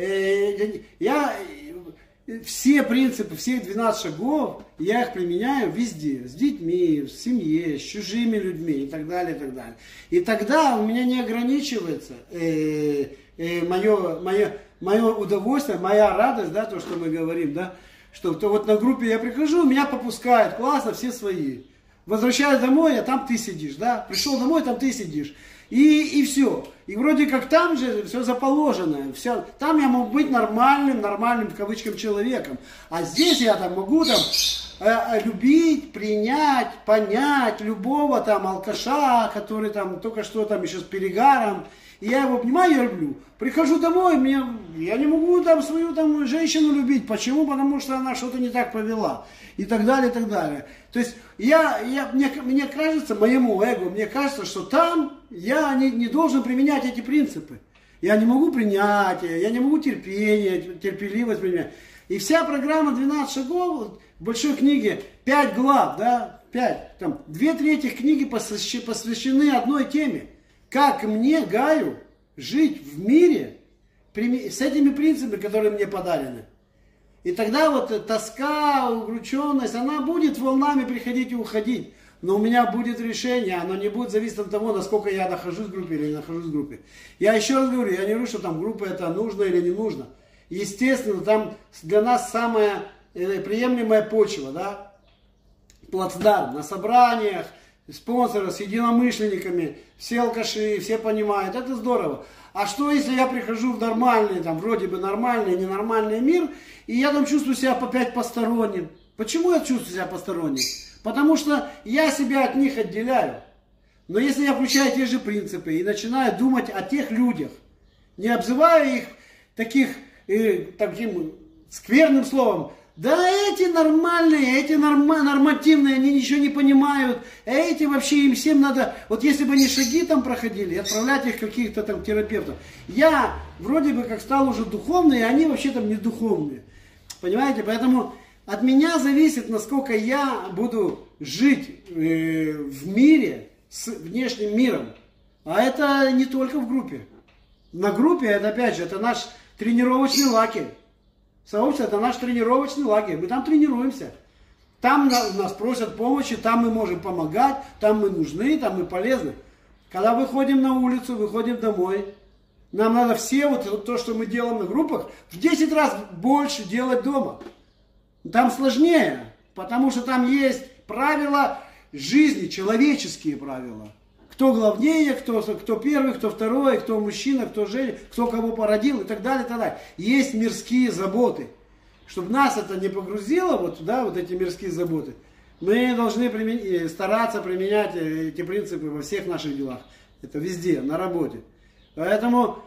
все принципы, всех 12 шагов, я их применяю везде, с детьми, в семье, с чужими людьми и так далее, и так далее. И тогда у меня не ограничивается мое удовольствие, моя радость, да, то, что мы говорим, да, что то вот на группе я прихожу, меня попускают, классно, все свои. Возвращаюсь домой, а там ты сидишь, да, пришел домой, там ты сидишь. И все. И вроде как там же все заположено. Все, там я могу быть нормальным в кавычках человеком. А здесь я там могу там любить, принять, понять любого там алкаша, который там только что там еще с перегаром. И я его понимаю, я люблю. Прихожу домой, я не могу там свою там женщину любить. Почему? Потому что она что-то не так повела. И так далее, и так далее. То есть мне кажется, моему эго, мне кажется, что там я не должен применять эти принципы. Я не могу принять, я не могу терпеливость применять. И вся программа 12 шагов в большой книге 5 глав, да, 5, там 2/3 книги посвящены одной теме. Как мне, Гаю, жить в мире с этими принципами, которые мне подарены. И тогда вот тоска, угрученность, она будет волнами приходить и уходить. Но у меня будет решение, оно не будет зависеть от того, насколько я нахожусь в группе или не нахожусь в группе. Я еще раз говорю, я не говорю, что там группа это нужно или не нужно. Естественно, там для нас самая приемлемая почва, да, плацдарм на собраниях, спонсоры с единомышленниками, все алкаши, все понимают, это здорово. А что, если я прихожу в нормальный, там, вроде бы нормальный, ненормальный мир, и я там чувствую себя опять посторонним? Почему я чувствую себя посторонним? Потому что я себя от них отделяю. Но если я включаю те же принципы и начинаю думать о тех людях, не обзывая их таким скверным словом, да эти нормальные, эти нормативные, они ничего не понимают, эти вообще им всем надо, вот если бы они шаги там проходили, отправлять их каких-то там терапевтов. Я вроде бы как стал уже духовный, а они вообще там не духовные. Понимаете, поэтому от меня зависит, насколько я буду жить в мире с внешним миром. А это не только в группе. На группе, это опять же, это наш тренировочный лагерь. Сообщество это наш тренировочный лагерь. Мы там тренируемся. Там нас просят помощи, там мы можем помогать, там мы нужны, там мы полезны. Когда выходим на улицу, выходим домой, нам надо все вот то, что мы делаем на группах, в 10 раз больше делать дома. Там сложнее, потому что там есть правила жизни, человеческие правила. Кто главнее, кто первый, кто второй, кто мужчина, кто женщина, кто кого породил и так далее, и так далее. Есть мирские заботы. Чтобы нас это не погрузило, вот эти мирские заботы, мы должны стараться применять эти принципы во всех наших делах. Это везде, на работе. Поэтому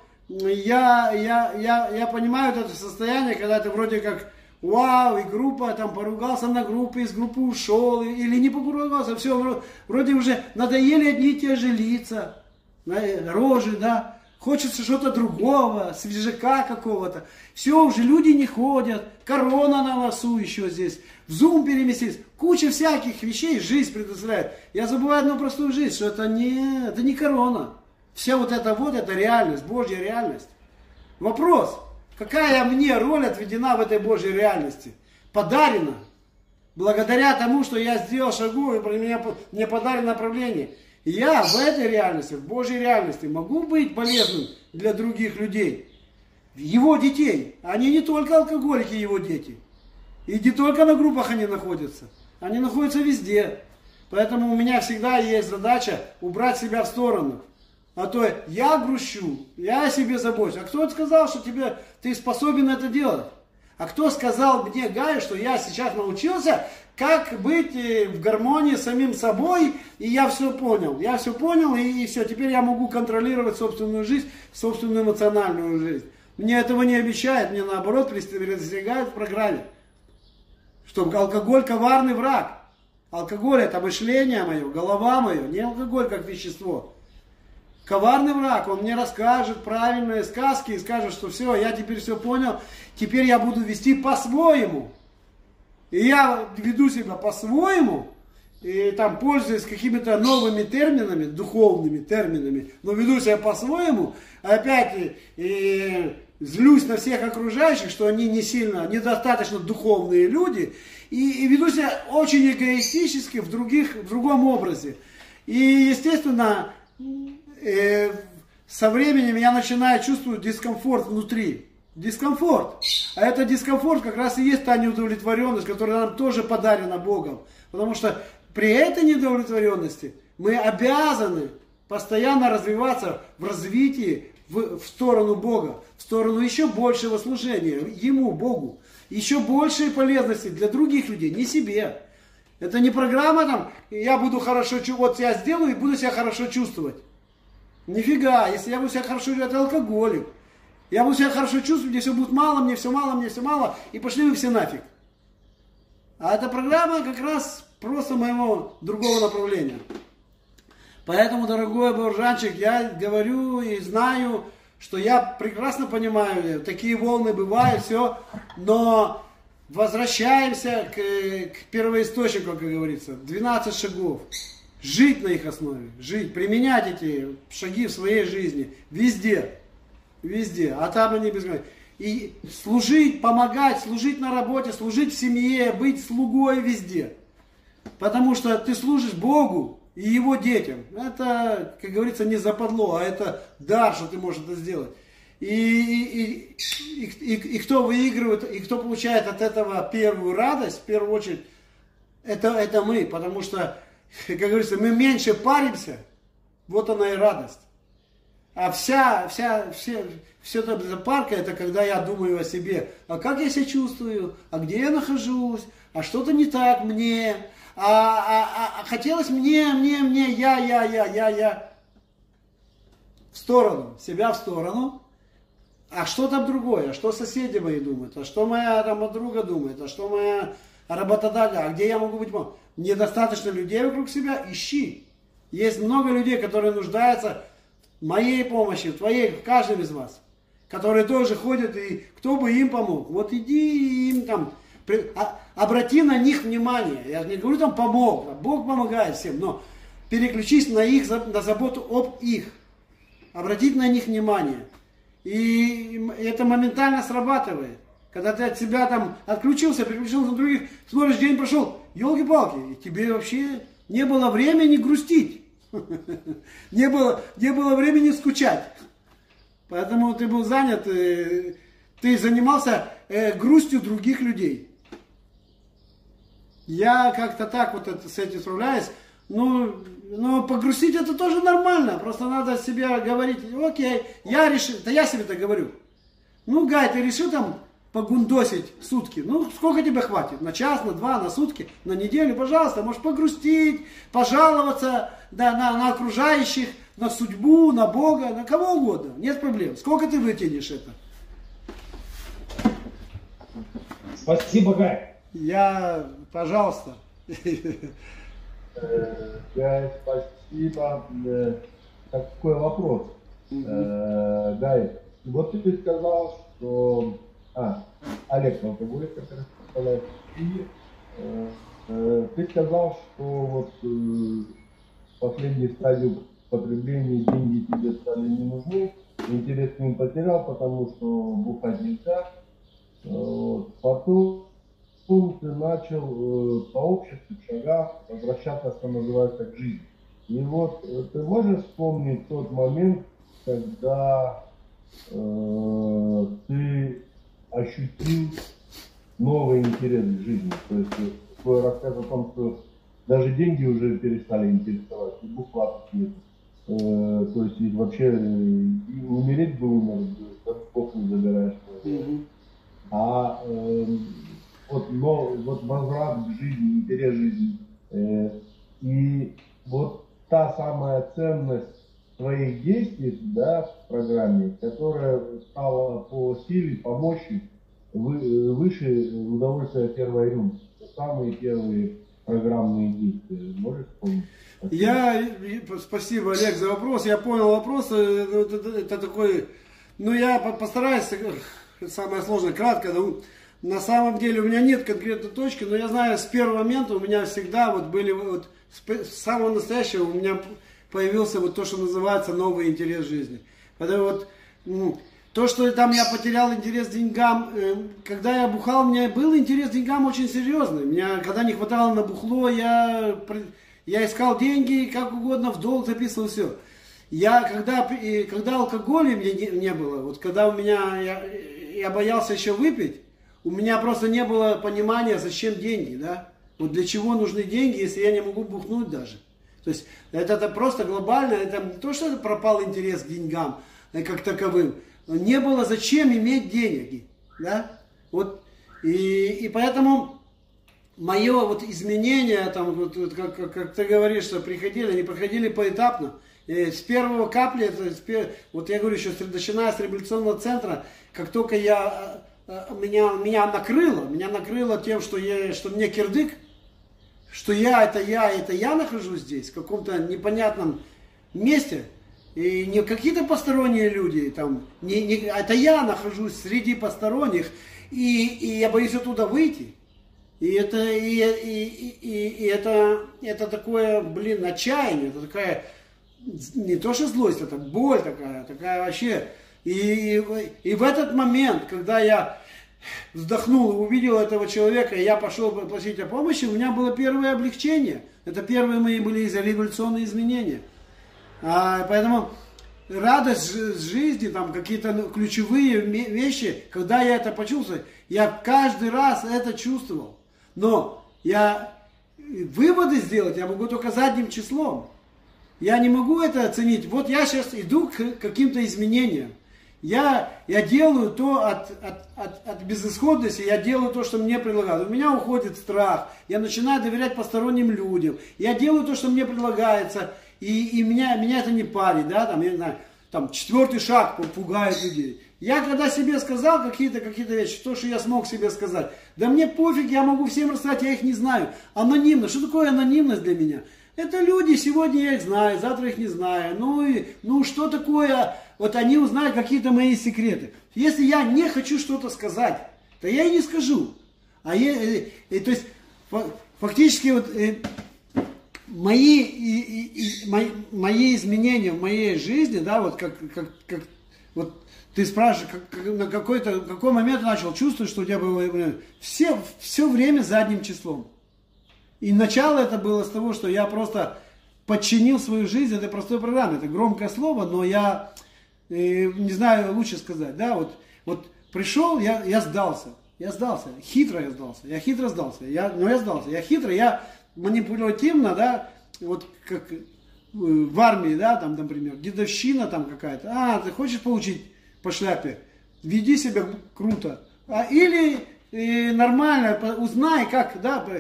я понимаю это состояние, когда ты вроде как вау, и группа, там поругался на группе, из группы ушел, или не поругался, все, вроде уже надоели одни и те же лица, рожи, да, хочется что-то другого, свежака какого-то, все, уже люди не ходят, корона на носу еще здесь, в Zoom переместились, куча всяких вещей жизнь предоставляет. Я забываю одну простую жизнь, что это не корона, вся вот это реальность, Божья реальность. Вопрос. Какая мне роль отведена в этой Божьей реальности? Подарена. Благодаря тому, что я сделал шагу, и мне подарено направление. Я в этой реальности, в Божьей реальности могу быть полезным для других людей. Его детей. Они не только алкоголики, его дети. И не только на группах они находятся. Они находятся везде. Поэтому у меня всегда есть задача убрать себя в сторону. А то я грущу, я о себе забочусь. А кто сказал, что ты способен это делать? А кто сказал мне, Гай, что я сейчас научился, как быть в гармонии с самим собой, и я все понял. Я все понял, и все, теперь я могу контролировать собственную жизнь, собственную эмоциональную жизнь. Мне этого не обещают, мне наоборот предостерегают в программе. Что алкоголь коварный враг. Алкоголь это мышление мое, голова моя, не алкоголь как вещество. Коварный враг, он мне расскажет правильные сказки и скажет, что все, я теперь все понял, теперь я буду вести по-своему. И я веду себя по-своему, и там пользуюсь какими-то новыми терминами, духовными терминами, но веду себя по-своему, опять злюсь на всех окружающих, что они недостаточно духовные люди, и веду себя очень эгоистически в другом образе. И, естественно, со временем я начинаю чувствовать дискомфорт внутри. Дискомфорт. А этот дискомфорт как раз и есть та неудовлетворенность, которая нам тоже подарена Богом. Потому что при этой неудовлетворенности мы обязаны постоянно развиваться в развитии в сторону Бога, в сторону еще большего служения Ему, Богу, еще большей полезности для других людей, не себе. Это не программа там, я буду хорошо, вот я сделаю и буду себя хорошо чувствовать. Нифига, если я буду себя хорошо чувствовать, это алкоголик. Я буду себя хорошо чувствовать, мне все будет мало, мне все мало, мне все мало, и пошли вы все нафиг. А эта программа как раз просто моего другого направления. Поэтому, дорогой бауржанчик, я говорю и знаю, что я прекрасно понимаю, такие волны бывают, все, но возвращаемся к первоисточнику, как говорится, 12 шагов. Жить на их основе, жить, применять эти шаги в своей жизни, везде. Везде, а там они безграничны. И служить, помогать, служить на работе, служить в семье, быть слугой везде. Потому что ты служишь Богу и Его детям. Это, как говорится, не западло, а это дар, что ты можешь это сделать. И кто выигрывает, и кто получает от этого первую радость, в первую очередь, это мы. Потому что, как говорится, мы меньше паримся, вот она и радость. А все эта парка, это когда я думаю о себе, а как я себя чувствую, а где я нахожусь, а что-то не так мне, хотелось мне, я. В сторону, себя в сторону, а что там другое, а что соседи мои думают, а что моя там подруга думает, а что моя работодатель, а где я могу быть? Недостаточно людей вокруг себя, ищи. Есть много людей, которые нуждаются моей помощи, твоей, в каждом из вас, которые тоже ходят, и кто бы им помог. Вот иди им там, обрати на них внимание. Я не говорю там помог, Бог помогает всем, но переключись на их, на заботу об их. Обратить на них внимание. И это моментально срабатывает. Когда ты от себя там отключился, переключился на других, смотришь, день прошел, елки-палки, и тебе вообще не было времени грустить. Не было времени скучать. Поэтому ты был занят, ты занимался грустью других людей. Я как-то так вот с этим справляюсь. Но погрустить это тоже нормально. Просто надо себе говорить, окей, я решил, да я себе так говорю. Ну, Гай, ты решил там погундосить сутки. Ну, сколько тебе хватит? На час, на два, на сутки, на неделю, пожалуйста. Можешь погрустить, пожаловаться на окружающих, на судьбу, на Бога, на кого угодно. Нет проблем. Сколько ты вытянешь это? Спасибо, Гай. Пожалуйста. Гай, спасибо. Такой вопрос. Гай, вот ты сказал, что... Олег алкоголик, который представляет. И ты сказал, что вот в последней стадии потребления деньги тебе стали не нужны. Интерес к ним потерял, потому что бухать нельзя. Потом ты начал по обществу, в шагах возвращаться, что называется, к жизни. И вот ты можешь вспомнить тот момент, когда ты ощутил новый интерес к жизни. То есть твой рассказ о том, что даже деньги уже перестали интересовать, и бухла нет. То есть и вообще и умереть бы умер, Бог не забираешь. Вот возврат к жизни, интерес к жизни. И вот та самая ценность своих действий, да, в программе, которая стала по силе, по мощи выше удовольствия первой рюмки. Самые первые программные действия. Можешь вспомнить? Спасибо, Олег, за вопрос. Я понял вопрос. Это такой... я постараюсь, самое сложное, кратко. На самом деле у меня нет конкретной точки, но я знаю, с первого момента у меня всегда были, с самого настоящего у меня появился то, что называется новый интерес жизни. То, что там я потерял интерес к деньгам, когда я бухал, у меня был интерес к деньгам очень серьезный. Когда не хватало на бухло, я искал деньги, как угодно, в долг записывал все. Когда алкоголя мне не было, вот когда я боялся еще выпить, у меня просто не было понимания, зачем деньги, да? Вот для чего нужны деньги, если я не могу бухнуть даже. То есть это просто глобально, это не то, что пропал интерес к деньгам как таковым. Не было зачем иметь деньги, да? Вот, и поэтому мое вот изменение, там, вот, как ты говоришь, что приходили, они проходили поэтапно. И с первого капли, вот я говорю еще, начиная с революционного центра, как только меня накрыло тем, что мне кирдык, что это я нахожусь здесь, в каком-то непонятном месте, и не какие-то посторонние люди, там, это я нахожусь среди посторонних, и я боюсь оттуда выйти. И это такое, блин, отчаяние, это такая, не то что злость, это боль такая вообще. И в этот момент, когда я вздохнул, увидел этого человека, и я пошел просить о помощи, у меня было первое облегчение. Это первые мои были революционные изменения. Поэтому радость жизни, там какие-то ключевые вещи, когда я это почувствовал, я каждый раз это чувствовал. Но выводы сделать я могу только задним числом. Я не могу это оценить. Вот я сейчас иду к каким-то изменениям. Я делаю то от безысходности, я делаю то, что мне предлагают. У меня уходит страх, я начинаю доверять посторонним людям. Я делаю то, что мне предлагается, и меня это не парит, да, там, я не знаю, там, 4-й шаг пугает людей. Я когда себе сказал какие-то вещи, то, что я смог себе сказать, да мне пофиг, я могу всем рассказать, я их не знаю. Анонимно, что такое анонимность для меня? Это люди, сегодня я их знаю, завтра их не знаю. Ну что такое, вот они узнают какие-то мои секреты. Если я не хочу что-то сказать, то я и не скажу. То есть фактически вот мои изменения в моей жизни, да, вот как вот ты спрашиваешь, на какой момент начал чувствовать, что у тебя было все время задним числом. И начало это было с того, что я просто подчинил свою жизнь этой простой программе. Это громкое слово, но я не знаю, лучше сказать. Да, вот пришел, я сдался. Я хитро сдался. Я хитро, я манипулятивно, да, вот как в армии, да, там, например, дедовщина там какая-то. Ты хочешь получить по шляпе? Веди себя круто. Или нормально, узнай, как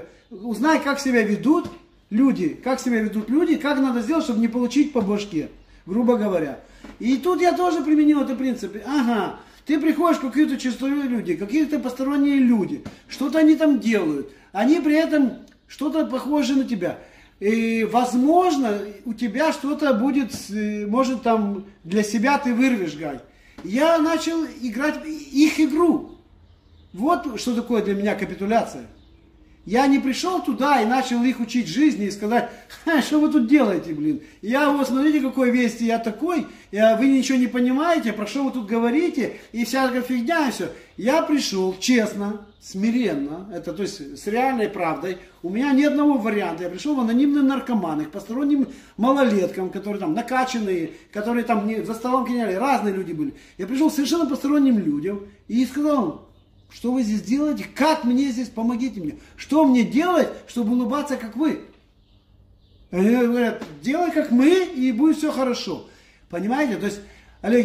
себя ведут люди, как надо сделать, чтобы не получить по башке, грубо говоря. И тут я тоже применил это принцип. Ты приходишь к какие-то чистые люди, какие-то посторонние люди, что-то они там делают, они при этом что-то похоже на тебя. И, возможно, у тебя что-то будет, может там для себя ты вырвешь, гай. Я начал играть их игру. Вот что такое для меня капитуляция. Я не пришел туда и начал их учить жизни и сказать, что вы тут делаете, блин. Вот смотрите, какой вести я такой, вы ничего не понимаете, про что вы тут говорите, и всякая фигня, и все. Я пришел честно, смиренно, это то есть с реальной правдой. У меня ни одного варианта. Я пришел в анонимные наркоманы, к посторонним малолеткам, которые там накачанные, которые там за столом киняли, разные люди были. Я пришел к совершенно посторонним людям и сказал, что вы здесь делаете? Как мне здесь? Помогите мне. Что мне делать, чтобы улыбаться, как вы? Они говорят, делай, как мы, и будет все хорошо. Понимаете? То есть, Олег,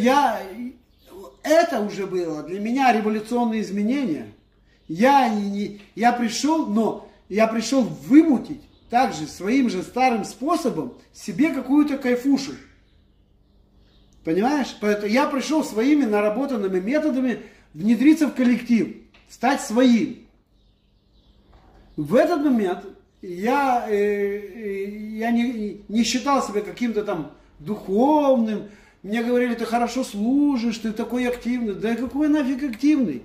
это уже было для меня революционные изменения. Я пришел вымутить также своим же старым способом себе какую-то кайфушу. Понимаешь? Поэтому я пришел своими наработанными методами внедриться в коллектив, стать своим. В этот момент я не считал себя каким-то там духовным. Мне говорили, ты хорошо служишь, ты такой активный. Да какой нафиг активный?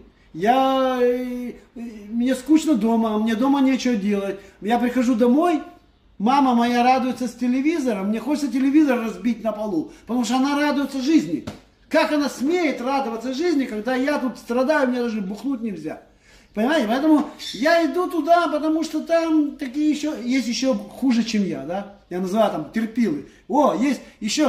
Мне скучно дома, мне дома нечего делать. Я прихожу домой, мама моя радуется с телевизором, мне хочется телевизор разбить на полу, потому что она радуется жизни. Как она смеет радоваться жизни, когда я тут страдаю, мне даже бухнуть нельзя. Понимаете? Поэтому я иду туда, потому что там есть еще хуже, чем я, да? Я называю там терпилы. Есть еще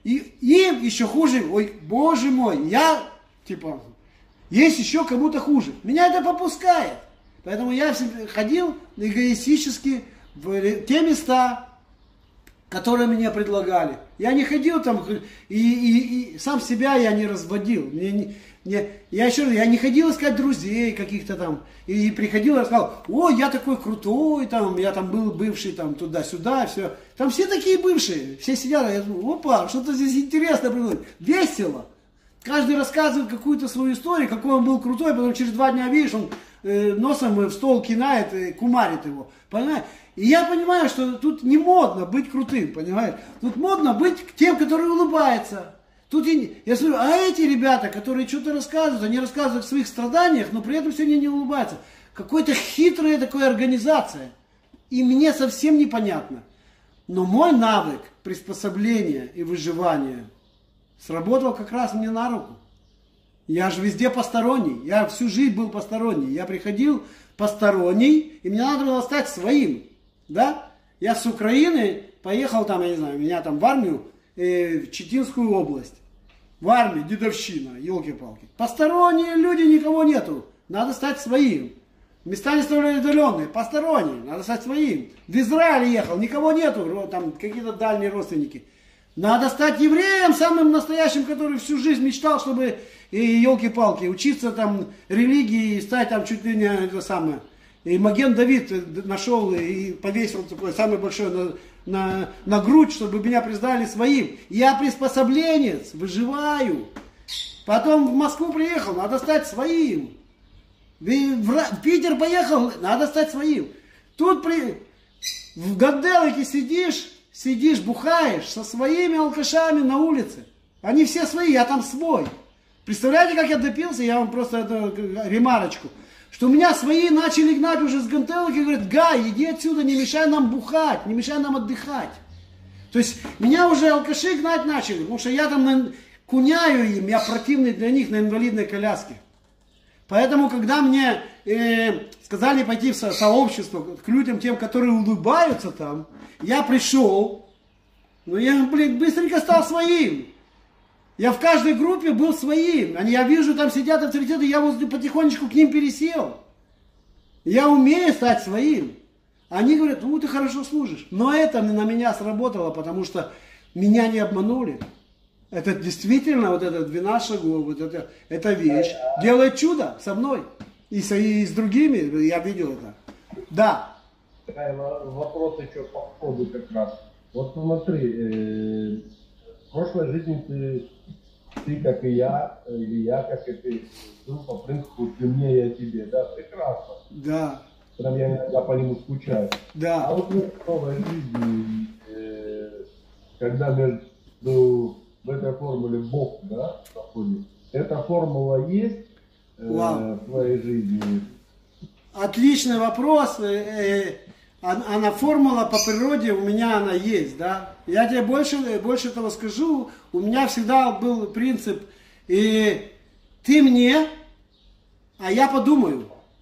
И им еще хуже, ой, боже мой, я, типа, есть еще кому-то хуже. Меня это попускает. Поэтому я ходил эгоистически в те места, которые мне предлагали. Я не ходил там, и сам себя я не разводил. Я еще раз, я не ходил искать друзей каких-то там. И приходил и рассказал, о, я такой крутой, там, я там был бывший там туда-сюда, все. Там все такие бывшие, все сидят, я думаю, опа, что-то здесь интересно происходит. Весело. Каждый рассказывает какую-то свою историю, какой он был крутой, потом через 2 дня видишь, он носом в стол кинает и кумарит его. Понимаешь? И я понимаю, что тут не модно быть крутым, понимаешь? Тут модно быть тем, который улыбается. Тут я смотрю, а эти ребята, которые что-то рассказывают, они рассказывают о своих страданиях, но при этом все не улыбаются. Какой-то хитрая такая организация. И мне совсем непонятно. Но мой навык приспособления и выживания сработал как раз мне на руку. Я же везде посторонний. Я всю жизнь был посторонний. Я приходил посторонний, и мне надо было стать своим. Да? Я с Украины поехал там, я не знаю, меня там в армию, в Читинскую область. В армии, дедовщина, елки-палки. Посторонние люди, никого нету. Надо стать своим. Места не стали удаленные, посторонние, надо стать своим. В Израиль ехал, никого нету, там какие-то дальние родственники. Надо стать евреем, самым настоящим, который всю жизнь мечтал, чтобы, елки-палки, учиться там религии, стать там чуть ли не это самое. И Маген Давид нашел и повесил такой самый большой на грудь, чтобы меня признали своим. Я приспособленец, выживаю. Потом в Москву приехал, надо стать своим. В Питер поехал, надо стать своим. Тут в Ганделике сидишь, бухаешь со своими алкашами на улице. Они все свои, я там свой. Представляете, как я допился? Я вам просто ремарочку. Что меня свои начали гнать уже с Ганделики, говорят, Гай, иди отсюда, не мешай нам бухать, не мешай нам отдыхать. То есть меня уже алкаши гнать начали, потому что я там куняю им, я противный для них на инвалидной коляске. Поэтому, когда мне сказали пойти в сообщество к людям, тем, которые улыбаются там, я пришел, но я, быстренько стал своим. Я в каждой группе был своим. Я вижу, там сидят авторитеты, я вот потихонечку к ним пересел. Я умею стать своим. Они говорят, ну ты хорошо служишь. Но это на меня сработало, потому что меня не обманули. Это действительно, вот это 12 шагов, вот это вещь делает чудо со мной. И с другими, я видел это. Да. Вопрос еще по ходу как раз. Вот смотри, в прошлой жизни ты как и я, или я как и ты, был по принципу ты мне, я тебе, да, прекрасно. Да. Прям я иногда по нему скучаю. Да. А вот в новой жизни, когда между в этой формуле Бог, да, находится, эта формула есть в твоей жизни? Отличный вопрос. Она формула по природе у меня она есть, да. Я тебе больше того скажу. У меня всегда был принцип, и ты мне, а я подумаю.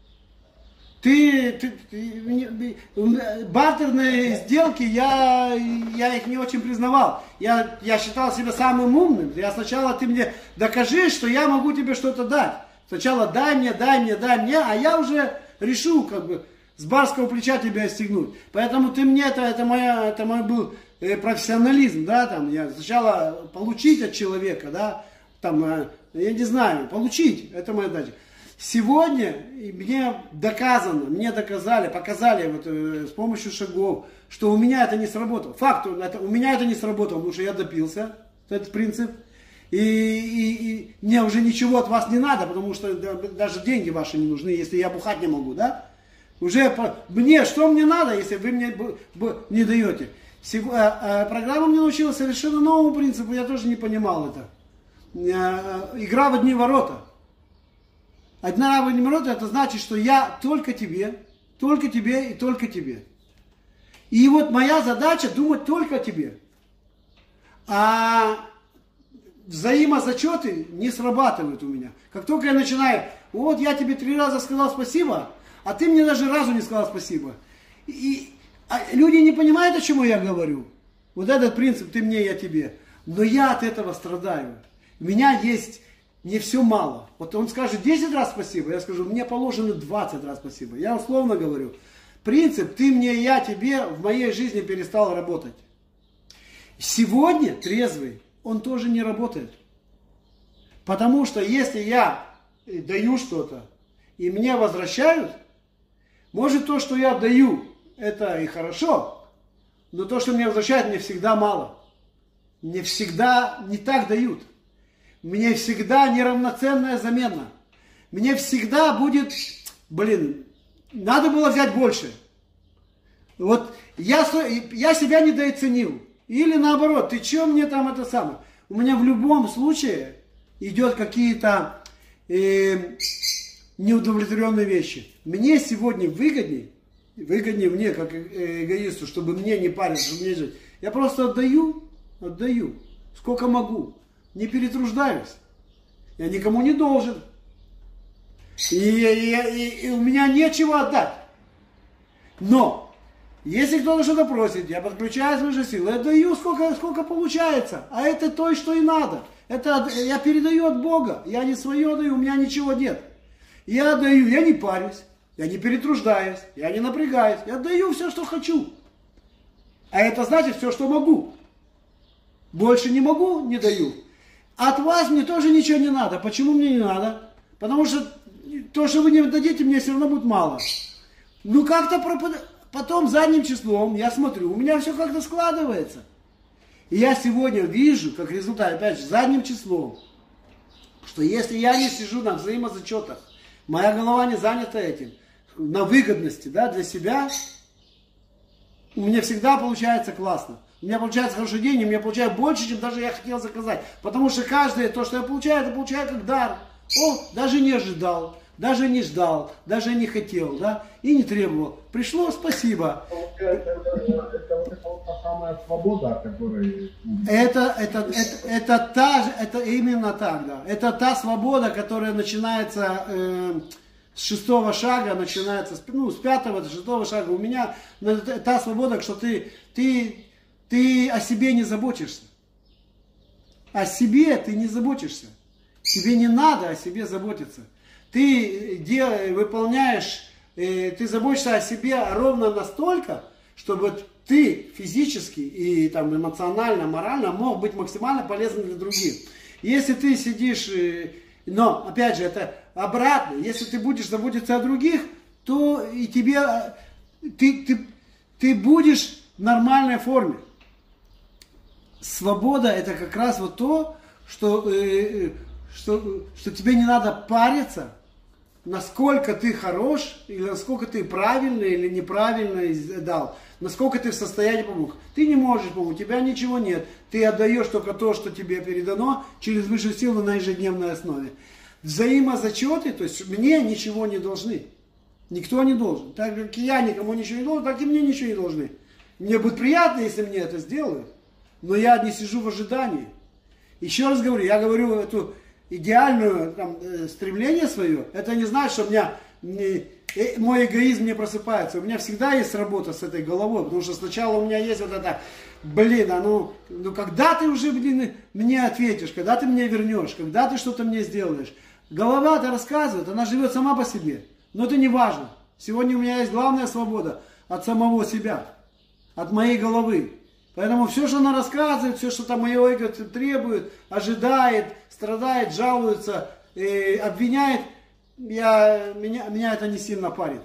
Бартерные сделки, я их не очень признавал. Я считал себя самым умным. Сначала ты мне докажи, что я могу тебе что-то дать. Сначала дай мне, а я уже решу, как бы, с барского плеча тебя отстегнуть. Поэтому ты мне, это мой был профессионализм, да, там, я сначала получить от человека, да, там, я не знаю, получить, это моя задача. Сегодня мне показали вот, с помощью шагов, что у меня это не сработало. Факт, у меня это не сработало, потому что я допился, этот принцип. И мне уже ничего от вас не надо, потому что даже деньги ваши не нужны, если я бухать не могу, да? Уже что мне надо, если вы мне не даете? Программа мне научила совершенно новому принципу, я тоже не понимал это. Игра в одни ворота. Одна в одни ворота, это значит, что я только тебе и только тебе. И вот моя задача думать только о тебе. А взаимозачеты не срабатывают у меня. Как только я начинаю, вот я тебе 3 раза сказал спасибо, а ты мне даже разу не сказал спасибо. И люди не понимают, о чем я говорю. Вот этот принцип, ты мне, я тебе. Но я от этого страдаю. У меня есть не все мало. Вот он скажет 10 раз спасибо, я скажу, мне положено 20 раз спасибо. Я условно говорю. Принцип «ты мне, я тебе» в моей жизни перестал работать. Сегодня трезвый, он тоже не работает. Потому что если я даю что-то, и мне возвращают, может то, что я даю, это и хорошо, но то, что мне возвращают, мне всегда мало. Мне всегда не так дают. Мне всегда неравноценная замена. Мне всегда будет, надо было взять больше. Вот я себя недооценил. Или наоборот, ты что мне там это самое? У меня в любом случае идет какие-то неудовлетворенные вещи. Мне сегодня выгоднее мне, как эгоисту, чтобы мне не париться, чтобы мне жить. Я просто отдаю, сколько могу. Не перетруждаюсь. Я никому не должен. И у меня нечего отдать. Но, если кто-то что-то просит, я подключаю свои же силы, я даю сколько получается. А это то, что и надо. Это я передаю от Бога. Я не свое даю, у меня ничего нет. Я даю, я не парюсь, я не перетруждаюсь, я не напрягаюсь. Я даю все, что хочу. А это значит все, что могу. Больше не могу, не даю. От вас мне тоже ничего не надо. Почему мне не надо? Потому что то, что вы не дадите, мне все равно будет мало. Ну как-то потом задним числом я смотрю, у меня все как-то складывается. И я сегодня вижу, как результат, опять же, задним числом, что если я не сижу на взаимозачетах, моя голова не занята этим, на выгодности, да, для себя, у меня всегда получается классно. У меня получается хороший день, и у меня получается больше, чем даже я хотел заказать. Потому что каждое то, что я получаю, это получаю как дар. О, даже не ожидал, даже не ждал, даже не хотел, да, и не требовал. Пришло, спасибо. Это вот эта самая свобода, о которой... Это именно так, да. Это та свобода, которая начинается с 6-го шага, начинается с 5-го до 6-го шага. У меня та свобода, что ты о себе не заботишься. О себе ты не заботишься. Тебе не надо о себе заботиться. Ты выполняешь, ты заботишься о себе ровно настолько, чтобы ты физически и там, эмоционально, морально мог быть максимально полезным для других. Если ты сидишь, но опять же это обратно, если ты будешь заботиться о других, то и тебе, ты будешь в нормальной форме. Свобода это как раз вот то, что тебе не надо париться, насколько ты хорош, или насколько ты правильно или неправильно дал, насколько ты в состоянии помочь. Ты не можешь помочь, у тебя ничего нет. Ты отдаешь только то, что тебе передано через высшую силу на ежедневной основе. Взаимозачеты, то есть мне ничего не должны. Никто не должен. Так как я никому ничего не должен, так и мне ничего не должны. Мне будет приятно, если мне это сделают, но я не сижу в ожидании. Еще раз говорю, я говорю эту идеальную стремление свое, это не значит, что мой эгоизм не просыпается. У меня всегда есть работа с этой головой, потому что сначала у меня есть вот это, когда ты уже, мне ответишь, когда ты мне вернешь, когда ты что-то мне сделаешь. Голова-то рассказывает, она живет сама по себе, но это не важно. Сегодня у меня есть главная свобода от самого себя, от моей головы. Поэтому все, что она рассказывает, все, что там мое эго требует, ожидает, страдает, жалуется, обвиняет, меня это не сильно парит.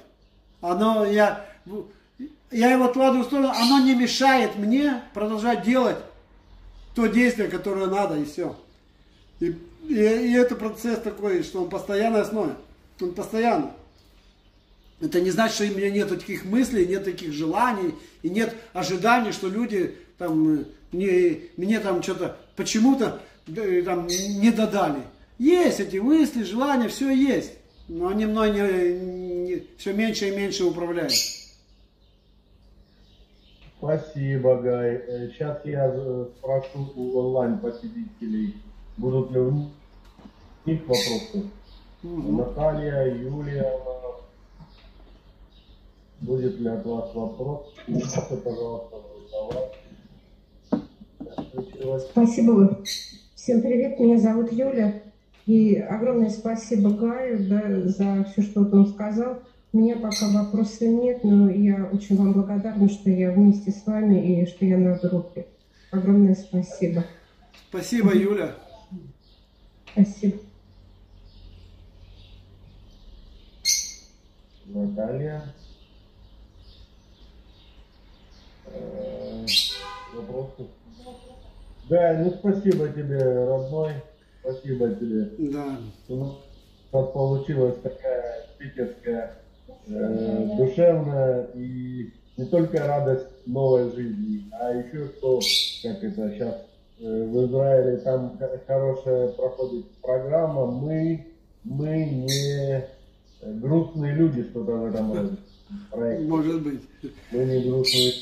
Я его откладываю в сторону, оно не мешает мне продолжать делать то действие, которое надо, и все. И это процесс такой, что он постоянной основе. Он постоянно. Это не значит, что у меня нет таких мыслей, нет таких желаний, и нет ожиданий, что люди там, мне там что-то почему-то там, не додали. Есть эти мысли, желания, все есть. Но они мной все меньше и меньше управляют. Спасибо, Гай. Сейчас я спрошу у онлайн-посетителей, будут ли у них вопросы. Наталья, Юлия, будет ли от вас вопрос? Пожалуйста, задавайте. случилось? Спасибо. Всем привет, меня зовут Юля. И огромное спасибо Гаю, да, за все, что он сказал. У меня пока вопросов нет, но я очень вам благодарна, что я вместе с вами и что я на группе. Огромное спасибо. Спасибо, Юля. Спасибо. Наталья. Вопросы? Да, ну спасибо тебе, родной. Спасибо тебе. Да. У нас получилась такая питерская, душевная и не только радость новой жизни, а еще что, как это сейчас в Израиле, там хорошая проходит программа, мы не грустные люди, что-то в этом проекте. Может быть. Мы не грустные.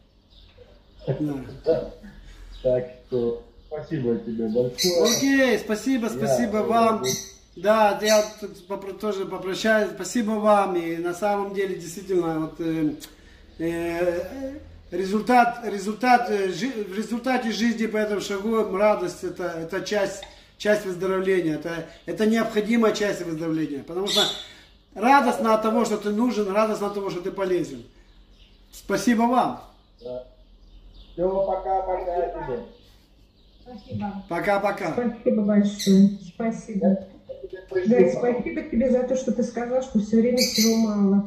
Да. Так что спасибо тебе большое. Окей, спасибо вам. Да, я тут тоже попрощаюсь. Спасибо вам. И на самом деле, действительно, вот, в результате жизни по этому шагу радость это часть выздоровления. Это необходимая часть выздоровления. Потому что радостно от того, что ты нужен, радостно от того, что ты полезен. Спасибо вам. Да. Все, пока-пока тебе. Спасибо. Пока-пока. Спасибо большое. Спасибо. Да, спасибо тебе за то, что ты сказал, что все время всего мало.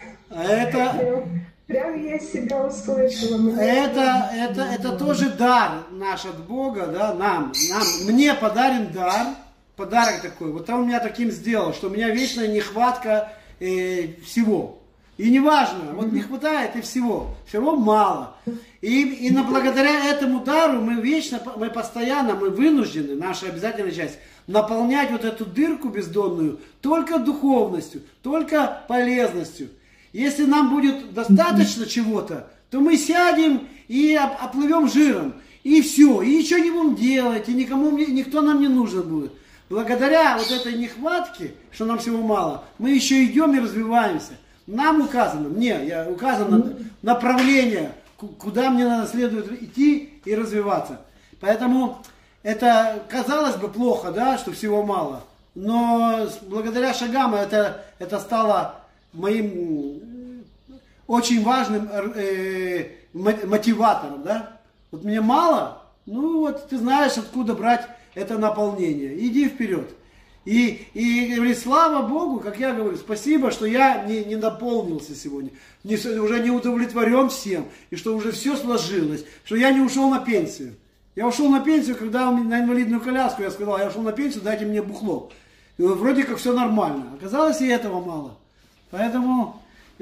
Прям я себя услышала. Это тоже дар наш от Бога, да, мне подарен дар, подарок такой. Вот он меня таким сделал, что у меня вечная нехватка всего. И неважно, вот не хватает и всего мало. И благодаря этому дару мы постоянно, мы вынуждены, наша обязательная часть, наполнять вот эту дырку бездонную только духовностью, только полезностью. Если нам будет достаточно чего-то, то мы сядем и оплывем жиром. И все, и ничего не будем делать, и никто нам не нужен будет. Благодаря вот этой нехватке, что нам всего мало, мы еще идем и развиваемся. Нам указано направление, куда мне надо следует идти и развиваться. Поэтому это, казалось бы, плохо, да, что всего мало. Но благодаря шагам это стало моим очень важным мотиватором, да. Вот мне мало, ну вот ты знаешь, откуда брать это наполнение. Иди вперед. И говорит, слава Богу, как я говорю, спасибо, что я не наполнился сегодня, уже не удовлетворен всем, и что уже все сложилось, что я не ушел на пенсию. Я ушел на пенсию, когда на инвалидную коляску, я сказал, я ушел на пенсию, дайте мне бухло. И вроде как все нормально. Оказалось, и этого мало. Поэтому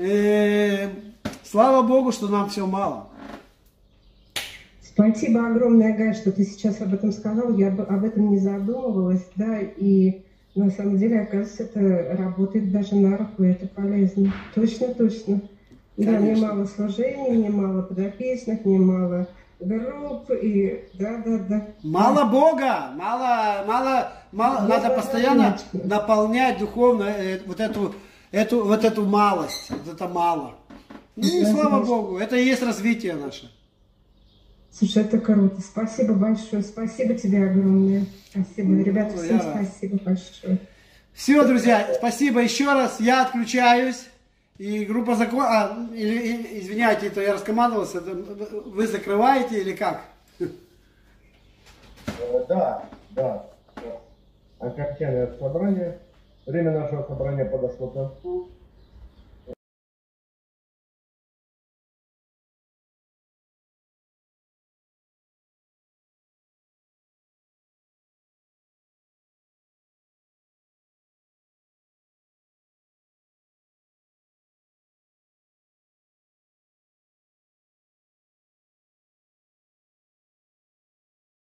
слава Богу, что нам все мало. Спасибо огромное, Гай, что ты сейчас об этом сказал. Я об этом не задумывалась, да, и на самом деле, оказывается, это работает даже на руку, это полезно. Точно. Конечно. Да, немало служений, немало подопечных, немало групп, и да. Мало Бога, мало, надо постоянно наполнять духовно вот эту малость, вот это мало. Ну и слава Богу, это и есть развитие наше. Слушай, это круто. Спасибо большое. Спасибо тебе огромное. Спасибо. Ребята, всем спасибо большое. Все, друзья, спасибо еще раз. Я отключаюсь. И группа извиняйте, это я раскомандовался. Вы закрываете или как? Да. Окончание собрания. Время нашего собрания подошло к концу.